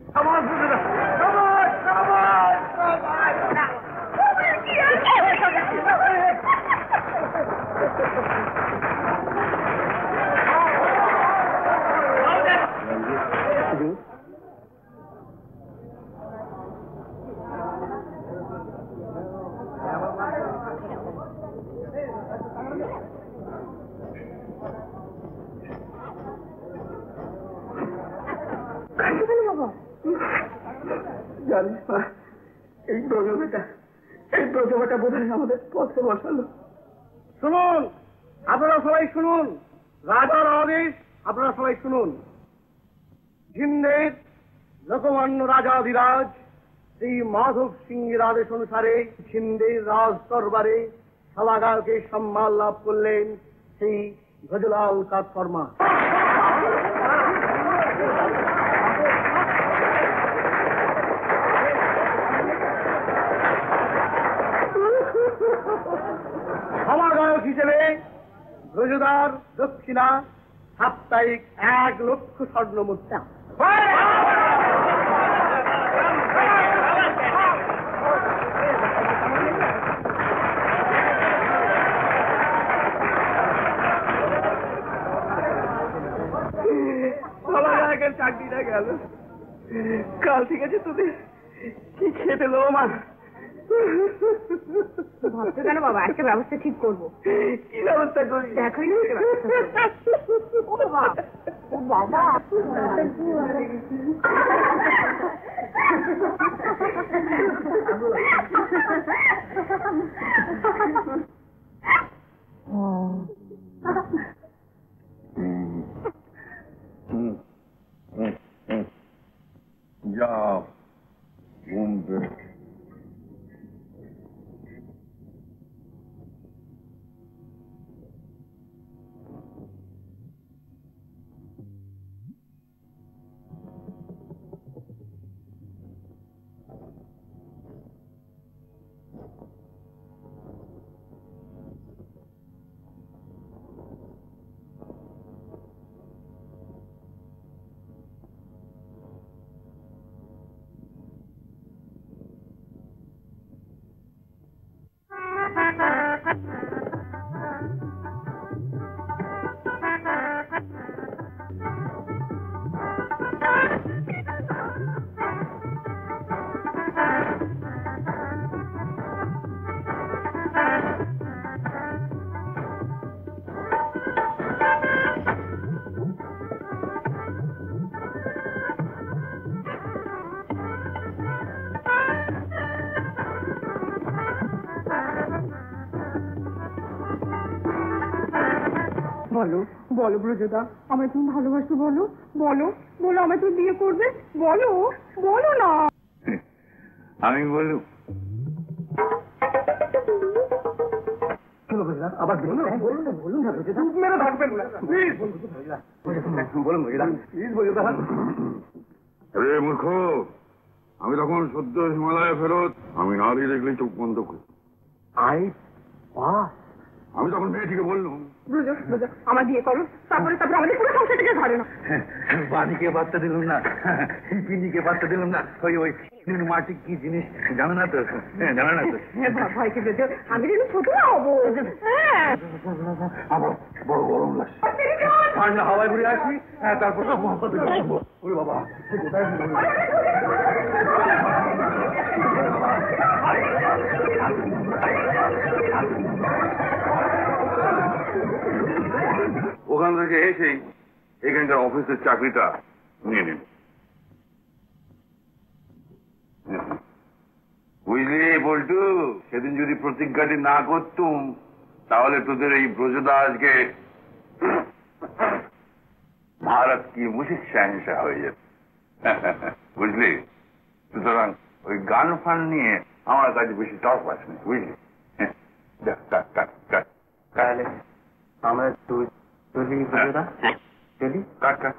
জানিস না, এই প্রজমাটা বোধ হয় আমাদের পথে বসালো। শুনুন, আপনারা সবাই শুনুন, রাজার আদেশ আপনারা সবাই শুনুন। ঝিন্দের লোকমান্য রাজাধিরাজ শ্রী মাধব সিংহের আদেশ অনুসারে ঝিন্দের রাজ দরবারে সভাগায়কে সম্মান লাভ করলেন শ্রী গজলাল কাত শর্মা। সভাগায়ক হিসেবে ব্রজদার দক্ষিণা সাপ্তাহিক 1 লক্ষ স্বর্ণ মুদ্রা। সভাগায়কের চাকরিটা গেল, কাল ঠিক আছে তোদের কি খেতে দেবো মা?
ভাবছো কেন বাবা, একটা ব্যবস্থা ঠিক করবো।
কি ব্যবস্থা করি
দেখোই না বাবা।
যা ঘুমবে।
বলো বলো ব্রজদা, আমায় তুমি ভালোবাসো, বলো বলো বলো, আমায় তুমি বিয়ে করবে, বলো বলো না।
আমি বললু
আবার বলুন না, বলুন না ব্রজদা, মেরে থাকবেন না প্লিজ। বলুন ব্রজদা, প্লিজ ব্রজদা।
রে মূর্খ, আমি তখন সদ্য হিমালয়ে ফেরত, আমি নারী দেখলে চোখ বন্ধ করি। আমি তখন মেয়েটিকে বললাম,
আমার বিয়ে করো, তারপরে আমাদের পুরো সংসারটাকে ধরে না।
বাণীকে বার্তা দিলাম না, পিনিকে বার্তা দিলাম না, ওই মাটি কি জিনিস জানো না তো, জানো না তো।
ভয়কে বেঁধে আমি যেন ছোট না হবো।
আমার বড় গরম লাগছে, ঠান্ডা হাওয়ায় ঘুরে আসি, তারপর বাবা ওখান থেকে এসেই এখানকার অফিসের চাকরিটা নিয়ে নেব। বুঝলি বল্টু, সেদিন যদি প্রতিজ্ঞাটি না করতুম তাহলে তোদের এই ব্রজদাসকে ভারত কি মুশিক শাহেনশাহ হয়ে যেত। বুঝলি, সুতরাং ওই গান ফান নিয়ে আমার কাছে বেশি টক আসেনি, বুঝলি।
তাহলে আমরা চলি ব্রজদা, চলি।
কাট কাট।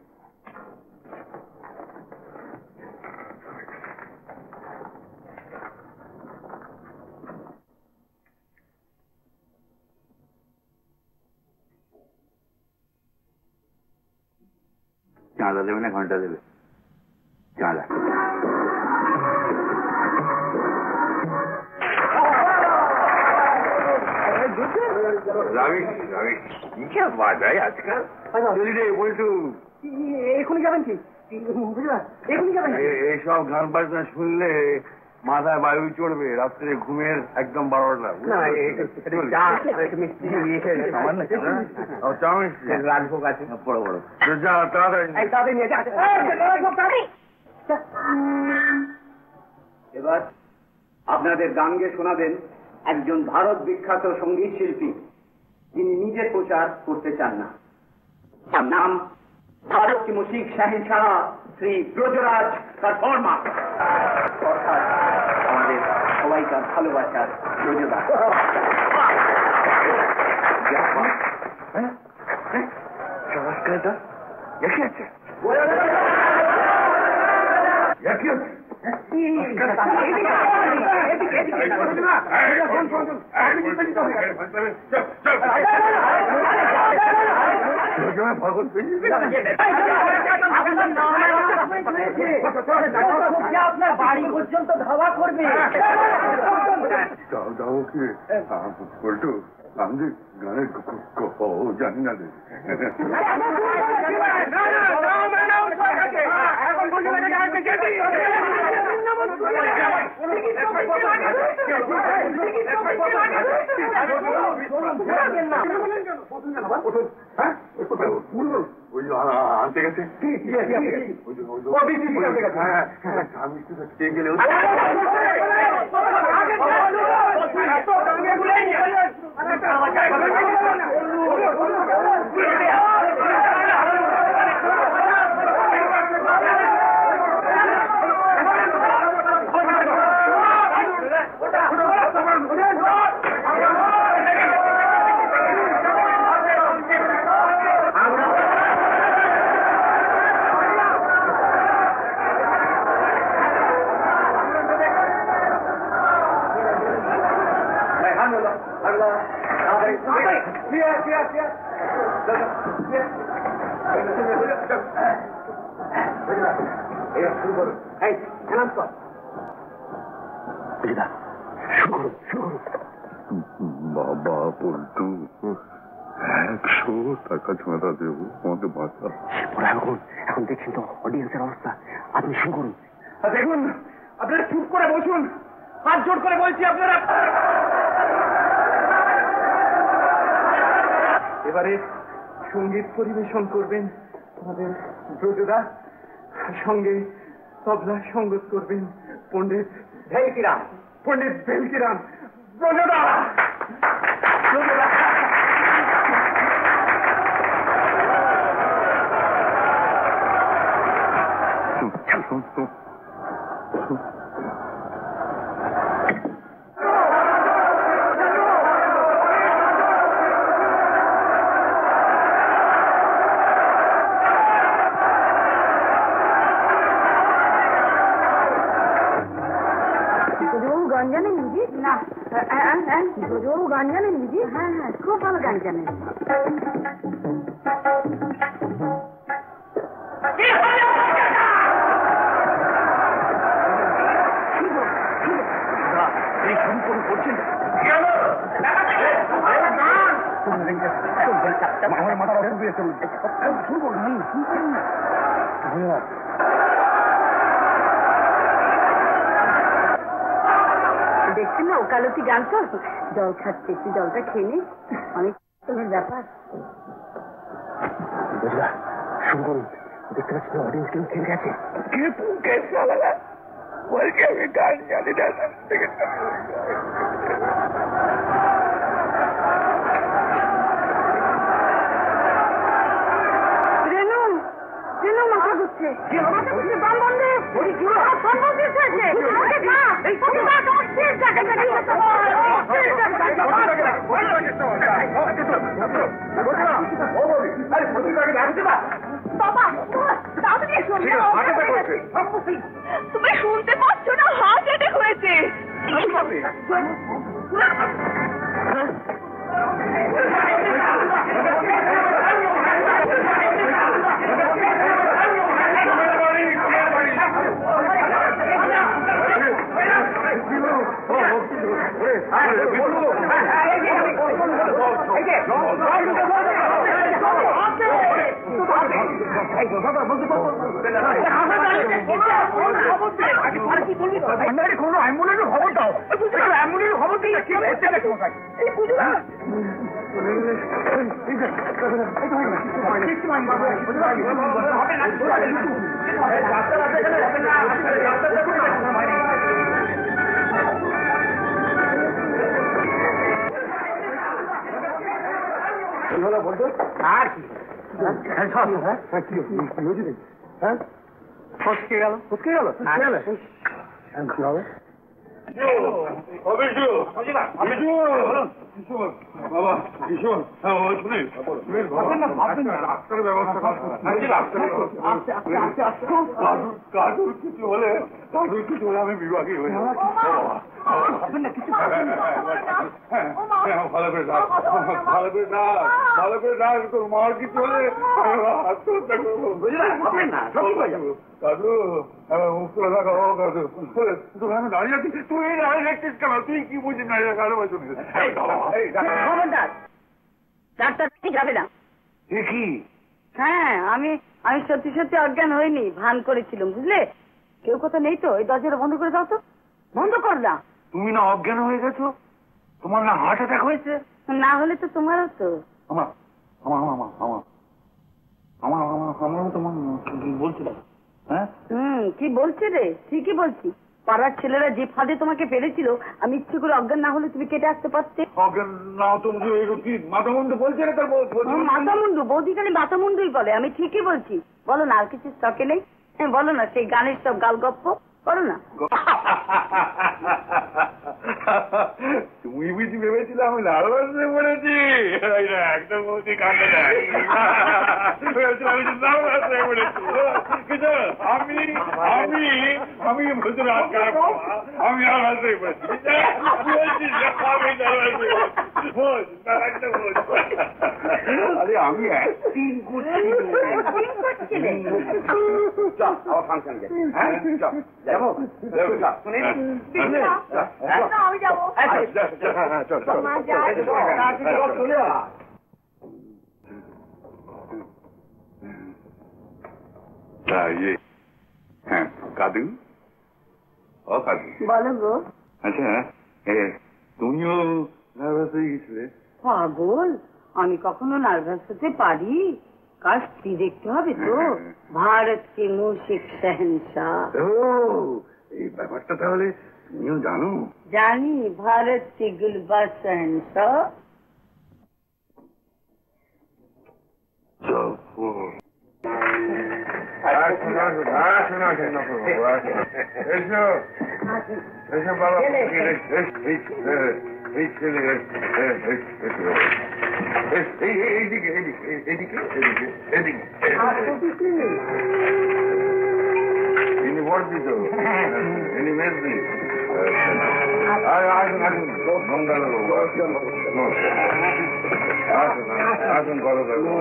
চাঁদা দেবে না ঘন্টা দেবে? চাঁদা।
এখনই যাবেন কি? এখনই যাবেন?
এইসব গান বাজনা শুনলে মাথায় বায়ু চড়বে, রাত্রে ঘুমের একদম 12টা।
রাজভোগ আছে বড় বড়, এবার আপনাদের গান গেয়ে শোনাবেন একজন ভারত বিখ্যাত সঙ্গীত শিল্পী, যিনি নিজে প্রচার করতে চান না। তার নাম ভারত কি মুশিক শাহেনশাহ শ্রী ব্রজরাজ শর্মা, অর্থাৎ আমাদের সবাইকার ভালোবাসার ব্রজদাস। আপনার বাড়ি পর্যন্ত ধাওয়া করবে।
আমি যে গানের জানি না রে। আনতে গেছে গেলে বাবা পল্টু 100 টাকা চাঁদা দেবো, আমাকে বাঁচা।
এখন দেখছেন তো অডিয়েন্সের অবস্থা, আপনি শুরু করুন। দেখুন, আপনারা চুপ করে বসুন, হাত জোর করে বলছি আপনারা। এবারে সঙ্গীত পরিবেশন করবেন আমাদের ব্রজদা, সঙ্গে তবলা সঙ্গত করবেন পণ্ডিত ভেলকিরাম। পণ্ডিত ভেলকিরাম, ব্রজদা।
গান জানেন দিদি? না, গান জানেন দিদি? হ্যাঁ হ্যাঁ, খুব ভালো গান জানেন।
শুরু করছেন
আমার মাথা শুরু হয়েছে।
দেখছেন না ওকালতি জানতো, জল খাচ্ছে, একটু জলটা খেয়ে নে, অনেক তোমার ব্যাপার।
শুরু করুন। দেখতে পাচ্ছি অডিয়েন্স কেউ খেলে গেছে। আমি গান জানি না।
তুমি শুনতে পাচ্ছ না? হার্ট অ্যাটাক হয়েছে।
বাবা ভীষণ ডাক্তারের ব্যবস্থা কাজুর কিছু হলে আমি বিভাগী হয়ে যাবো। ভালো করে ডাক তোর মার কিছু হলে আত্মহত্যা করবো। কাজু মুখ করে থাকা কাজু তোকে আমি দাঁড়িয়ে আছি, তুই দাঁড়িয়ে দেখছিস কেন? তুই কি বুঝিস না? কারো বছর
ডাক্তার ঠিক যাবে না
দেখি।
হ্যাঁ, আমি সত্যি সত্যি অজ্ঞান হইনি, ভান করেছিলাম, বুঝলে? কেউ কথা নেই তো? এই দরজাটা বন্ধ করে দাও তো। বন্ধ কর না।
তুমি না অজ্ঞান হয়ে গেছো? তোমার না হার্ট অ্যাটাক হয়েছে?
না হলে তো তোমারও তো।
আমার তোমার বলছিলাম। হ্যাঁ
কি বলছে রে? ঠিকই বলছি। পাড়ার ছেলেরা যে ফাঁদে তোমাকে ফেলেছিল, আমি ইচ্ছে করে অজ্ঞান না হলে তুমি কেটে আসতে পারতে।
অজ্ঞান না তুমি কি মাথামুন্ডু বলছে না? তার
মাথামুন্ডু বৌদি খালি মাথামুন্ডুই বলে। আমি ঠিকই বলছি। বলো না, আর কিছু স্টকে নেই? বলো না, সেই গানের সব গাল গপ্প করো না।
তুমি বুঝি ভেবেছিলে আমি নার্ভাস হয়ে পড়েছি? একদম বলছি কান্না দেয়। আমি নার্ভাস হয়ে পড়েছি। কিন্তু আমি ভেতরে আমি নার্ভাস হয়ে পড়েছি। আরে আমি অ্যাক্টিং করছি। আবার ফাংশন যাবো।
আমি যাবো।
হ্যাঁ কাদু, ও কাদু
বলো গো।
আচ্ছা তুমিও নার্ভাস হয়ে গেছিলে?
পাগল, আমি কখনো নার্ভাস হতে পারি? কাজটি দেখতে হবে তো। ভারত কে মুশিক শহনশাহ।
ও এই ব্যাপারটা তাহলে তুমিও জানো?
জানি, ভারত কে গুলবাজ শহনশাহ।
এইদিকে ইনি ভোট দিত, ইনি মেজ দিন। আসুন মন্ডল আসুন। আসুন কথা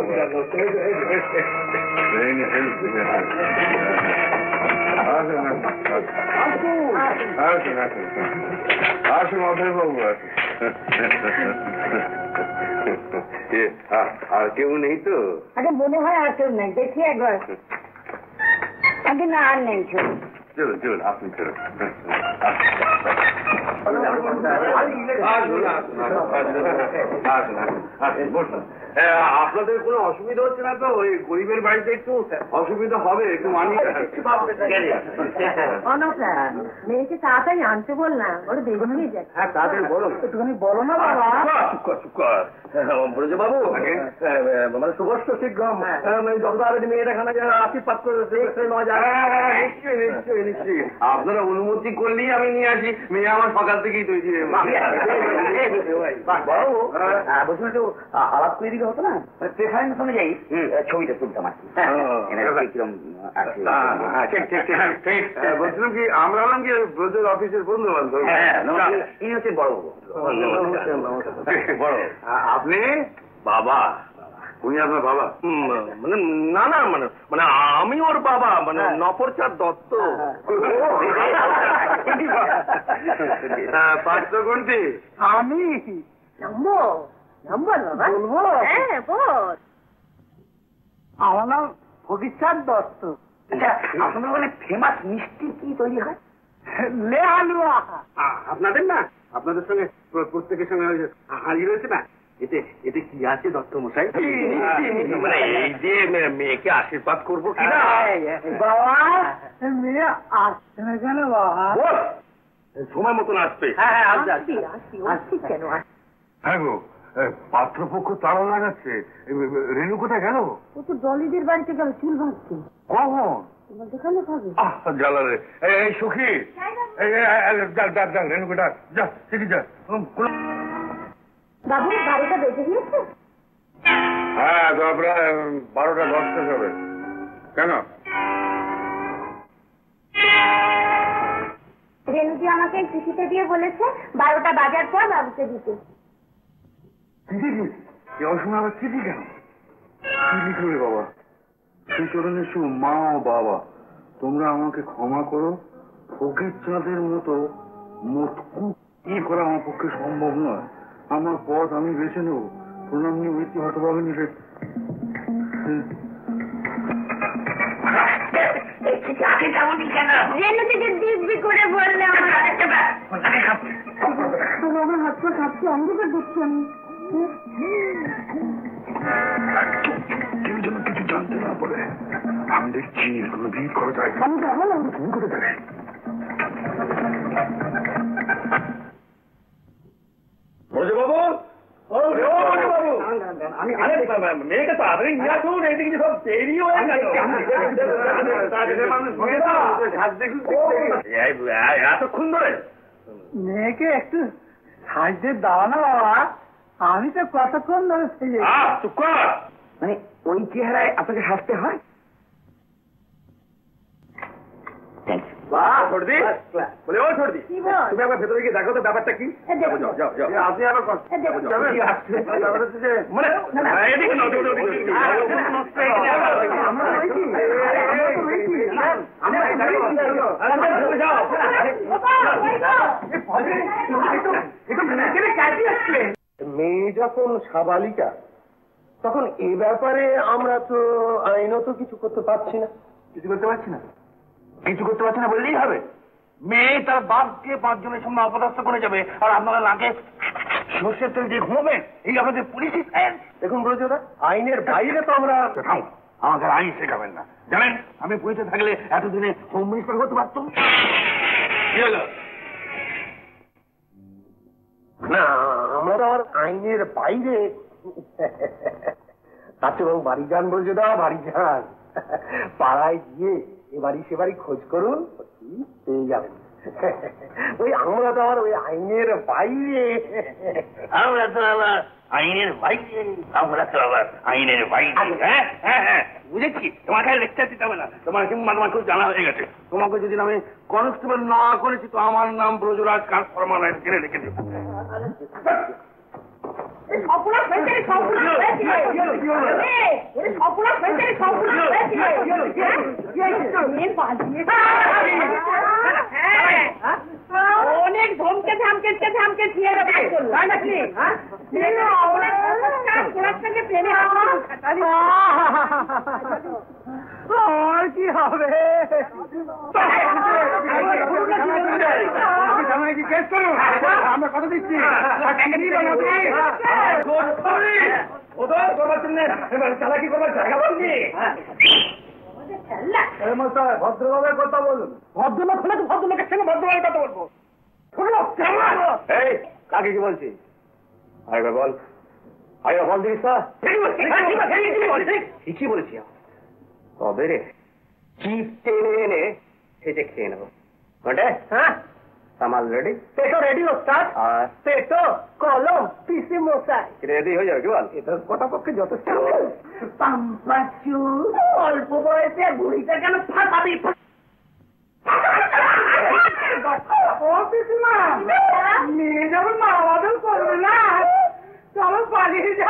আসুন অধীরবাবু আসুন। আর কেউ নেই তো?
আগে মনে হয় আর কেউ নেই, দেখি একবার। আগে না আর নেই।
চলুন চলুন আপনি চলুন। আপনাদের কোনো অসুবিধা হচ্ছে না তো? ওই গরিবের বাড়িতে একটু অসুবিধা হবে, একটু মানি।
মেয়েকে তাড়াতাড়ি আনতে বল না, ওরা দেরি হয়ে যায়।
হ্যাঁ তাড়াতাড়ি বলো, একটুখানি বলো না বাবা। ব্রজবাবু মানে সুবস্ত শীঘ্রম যত তাড়াতাড়ি মেয়েটা খানা আশীর্বাদ করে নেওয়া যায়। নিশ্চয়ই নিশ্চয়ই নিশ্চয়ই, আপনারা অনুমতি করলেই আমি নিয়ে আসি। মেয়ে আমার সকাল থেকেই তৈরি। বাবু বলছিল যে আলাপ করে দিলে হতো না, প্রেফারেন্স অনুযায়ী ছবিটা তুলতাম আর কি। বলছিলাম কি, আমরা হলাম কি ব্রজের অফিসের বন্ধু বান্ধব। ইনি হচ্ছেন বড়বাবু। বড় আপনি বাবা? উনি আপনার বাবা? মানে না না, মানে মানে আমি ওর বাবা, মানে নপরচাঁদ দত্ত। পাত্র কোনটি?
আমি বলবো? হ্যাঁ বল। আমার নাম ভবিষ্যৎ দত্ত।
আপনাদের মানে ফেমাস মিষ্টি কি তৈরি হয়?
লে হালুয়া।
আপনাদের না, আপনাদের সঙ্গে প্রত্যেকের সঙ্গে হাজির হয়েছে না। এতে এতে কি আছে দত্ত মশাই? মানে এই যে মেয়েকে আশীর্বাদ করবো কিনা।
বাবা মেয়ে আসছে না কেন বাবা?
সময় মতন আসবে।
আসছি কেন?
হ্যাঁ গো, পাত্রপক্ষ তারা লাগাচ্ছে। রেণু কোথায় গেল?
ও তো ডলিদের বাড়িতে গেল চুল ভাঙতে।
কখন?
দেখালে পাবে।
জ্বালা রে। এই সুখী, রেণুকে ডাক, যা ঠিকই যা।
বাবু 12টা বেজে গিয়েছে।
হ্যাঁ প্রায় 12টা 10 হবে। কেন?
রেণুজি আমাকে চিঠিতে দিয়ে বলেছে 12টা বাজার পর বাবুকে দিতে।
চিঠি দিয়েছি? এ অসময় আবার চিঠি কেন? কি লিখবে বাবা? সেই চরণে মা ও বাবা, তোমরা আমাকে ক্ষমা করো। ফকির চাঁদের মতো মতকু কি করা আমার পক্ষে সম্ভব নয়। আমার পথ আমি বেছে নেব। প্রণাম নিয়ে মৃত্যু হতে পারবেন।
রেণুজিকে দিব্যি করে বললে আমার হাত পা কাঁপছে, অন্ধকার দেখছি আমি।
কেউ যেন কিছু জানতে না পারে। আমি দেখছি কোনো ভিড় করা যায়।
আমি যাবো না।
তুমি কোথায় যাবে? ব্রজবাবু, মেয়েকে তাড়াতাড়ি নিয়ে আসুন, এইদিকে সব দেরি হয়ে গেল। এতক্ষণ ধরে
মেয়েকে একটু সাহায্য দাও না বাবা, আমি তো কতক্ষণ ধরে
চুপ কর।
মানে ওই চেহারায় আপনাকে হাসতে হয়?
বলে ও ছোটদি, তুমি একবার ভেতরে গিয়ে দেখো তো ব্যাপারটা কি। আপনি আবার
মেয়ে যখন সাবালিকা, তখন এ ব্যাপারে আমরা তো আইনত কিছু করতে পারছি না।
কিছু করতে পারছি না? কিছু করতে পারছি না বললেই হবে? মেয়ে তার বাপকে 5 জনের সামনে অপদস্থ করে যাবে, আর আপনারা নাকে সর্ষের তেল দিয়ে ঘুমাবেন? এই আপনাদের পুলিশই আইন।
দেখুন ব্রজদা, আইনের বাইরে তো আমরা।
আমাকে আইন শেখাবেন না। জানেন, আমি পুলিশে থাকলে এতদিনে হোম মিনিস্টার করতে পারতাম। কি হলো?
না, আমরা তো আর আইনের বাইরে। আচ্ছা বাবু, বাড়ি যান ব্রজদা, বাড়ি যান। পাড়ায় গিয়ে এবাড়ি সে বাড়ি খোঁজ করুন, পেয়ে যাবেন। ওই আমরা তো আবার ওই আইনের বাইরে।
আমরা তো আবার আইনের বাইরে। আমরা তো আবার আইনের বাইরে। হ্যাঁ হ্যাঁ হ্যাঁ, বুঝেছি। তোমাকে লেকচার দিতে হবে না। তোমার খুব জানা হয়ে গেছে। তোমাকে যদি আমি কনস্টেবল না করেছি তো আমার নাম ব্রজরাজ কাজ ফরমালায় রেখে দেবো।
অনেক ধমকে ধামকে
আর কি হবে কি কেস করো আমরা কথা দিচ্ছি চালাকি করবার জায়গা বলছি ভদ্রভাবে কথা বলুন ভদ্রলোক হলে তো ভদ্রলোকের সঙ্গে ভদ্রভাবে কথা বলবো এই কাকে কি বলছি আরে বল আরে বল দিস ঠিকই বলেছি তবে রে চিপ টেনে এনে সেটে খেয়ে নেবো ঘটে হ্যাঁ সামাল রেডি পেটো রেডি ওস্তাদ আর পেটো কলম পিসি মশাই রেডি হয়ে যাবে কি বল এটা কটা পক্ষে যথেষ্ট পাম্পাচু অল্প বয়সে বুড়িটা কেন ফাটাবি পিসিমা মেয়ে যখন মা বাদল করবে না চলো পালিয়ে যা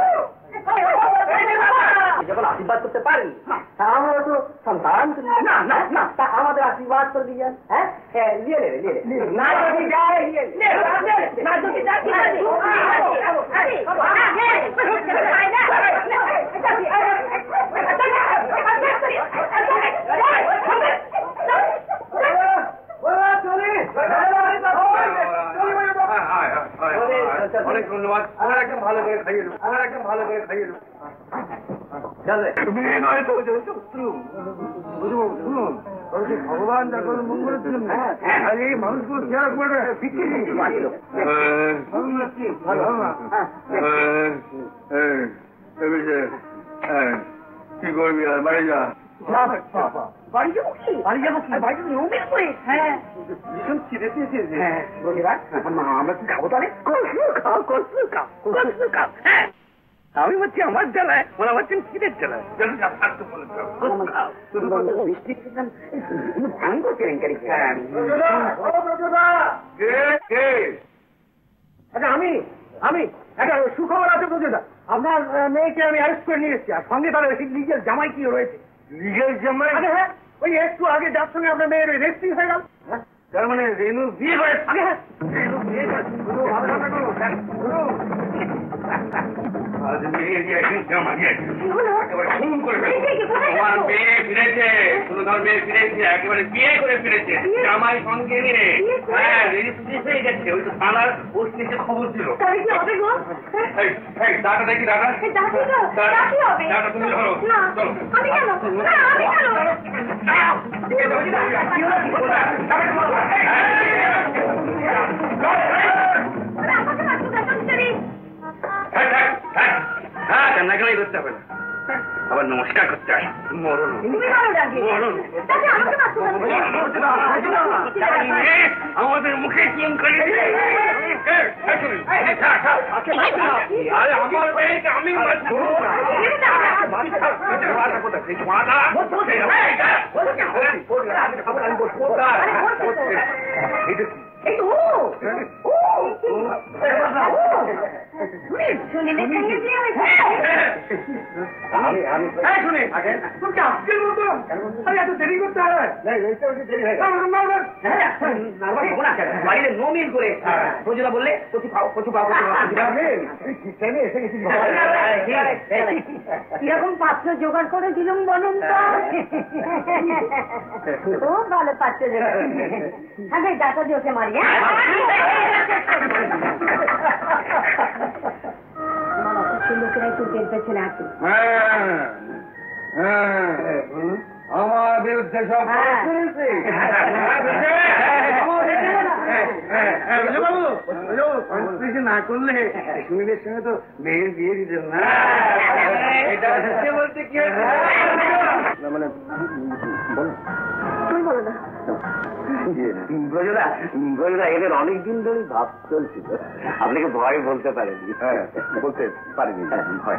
যখন আশীর্বাদ করতে পারেন আমরা তো সন্তান না না না তা আমাদের আশীর্বাদ করে দিয়ে যান হ্যাঁ নিয়ে নেবে না যদি যায় না যদি অনেক ধন্যবাদ আমার একদম ভালো করে খাইয়ে দেবো ভগবান যখন মঙ্গলের জন্য এই মানুষগুলো খেয়াল করে কি করবি আর বাড়ি যা বাড়ি যাবো বাড়ি ভীষণ খিদে পেয়েছে আমরা কি খাবো তাহলে আমি বলছি আমার জ্বালায় ওরা বলছেন খিদের জ্বালায় আচ্ছা আমি একটা সুখবর আছে বুঝে আপনার মেয়েকে আমি অ্যারেস্ট করে নিয়ে এসেছি আর সঙ্গে তার লিগেল জামাই কি রয়েছে লিগেল জামাই হ্যাঁ ওই একটু আগে যার সঙ্গে আপনার মেয়ের রেজিস্ট্রি হয়ে গেল তার মানে রেনু বিয়ে করে আজ মেয়ে দিয়ে জামাই একেবারে খুন করে তোমার মেয়ে ফিরেছে তোমার মেয়ে ফিরেছে একেবারে বিয়ে করে ফিরেছে জামাই সঙ্গে নিয়ে হ্যাঁ রেজিস্ট্রি হয়ে গেছে ওই তো থানার পোস্ট নিচে খবর ছিল দাদা দেখি দাদা তুমি ধরো কান্নাকালাই করতে হবে না আবার নমস্কার করতে হয় মরণ আমাদের মুখে চিন করে আমি দেরি করতে হবে বাইরে নমিন করে প্রজোদা বললে কচু পাও
কিরকম পাত্র জোগাড় করে দিলাম বলুন তো খুব ভালো পাত্র জোগাড় আগে ডাটা দিয়ে ওকে মারি লোকেরা একটু তেল পেছনে আসুন
আমার বিরুদ্ধে সব না করলে সুনীলের সঙ্গে তো মেয়ের বিয়ে দিতেন না বলতে কি মানে
তুই বলো না
ব্রজদা এদের অনেকদিন ধরে ভাব চলছিল আপনাকে ভয় বলতে পারেনি
বলতে পারিনি ভয়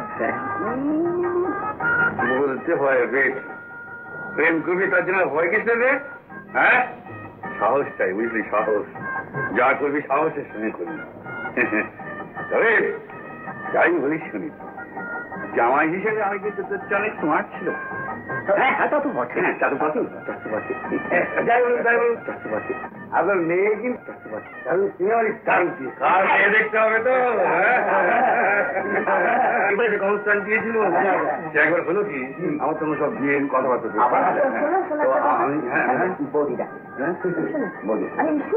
বলতে ভয় বেশ প্রেম করবি তার জন্য ভয় কেটে দেবে হ্যাঁ সাহস চাই বুঝলি সাহস যা করবি সাহসের সঙ্গে করবি তবে যাই বলিস শুনি
জামাই হিসেবে আমি কিন্তু অনেক স্মার্ট ছিল। হ্যাঁ তা তো বটে, হ্যাঁ তা তো বটে। যাই বলুন আপনার মেয়ে কিন্তু মেয়ে দেখতে হবে তো। কনস্ট্যান্ট দিয়েছিল একবার হলো কি আমার তোমার সব বিয়ে কথাবার্তা আমি বৌদিটা বৌদি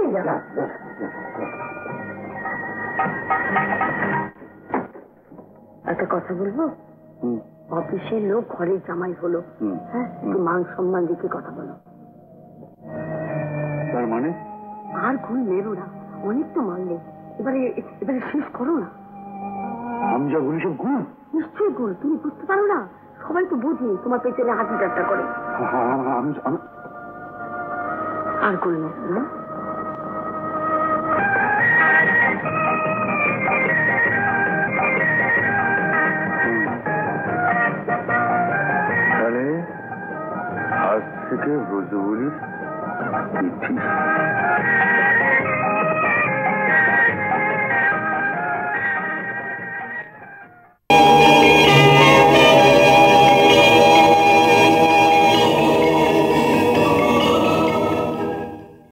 একটা কথা বলবো, অফিসের লোক ঘরের জামাই হলো, হ্যাঁ মান সম্মান দিকে কথা বলো।
তার মানে
আর ভুল নেবো না, অনেক তো মানলে, এবারে শেষ করো না।
আমি যা বলি সব গুণ।
নিশ্চয়ই গুণ, তুমি বুঝতে পারো না? সবাই তো বুঝি তোমার পেছনে হাসি ঠাট্টা করে। আর করলো না।
তাহলে আজ থেকে ব্রজবলির তিথি।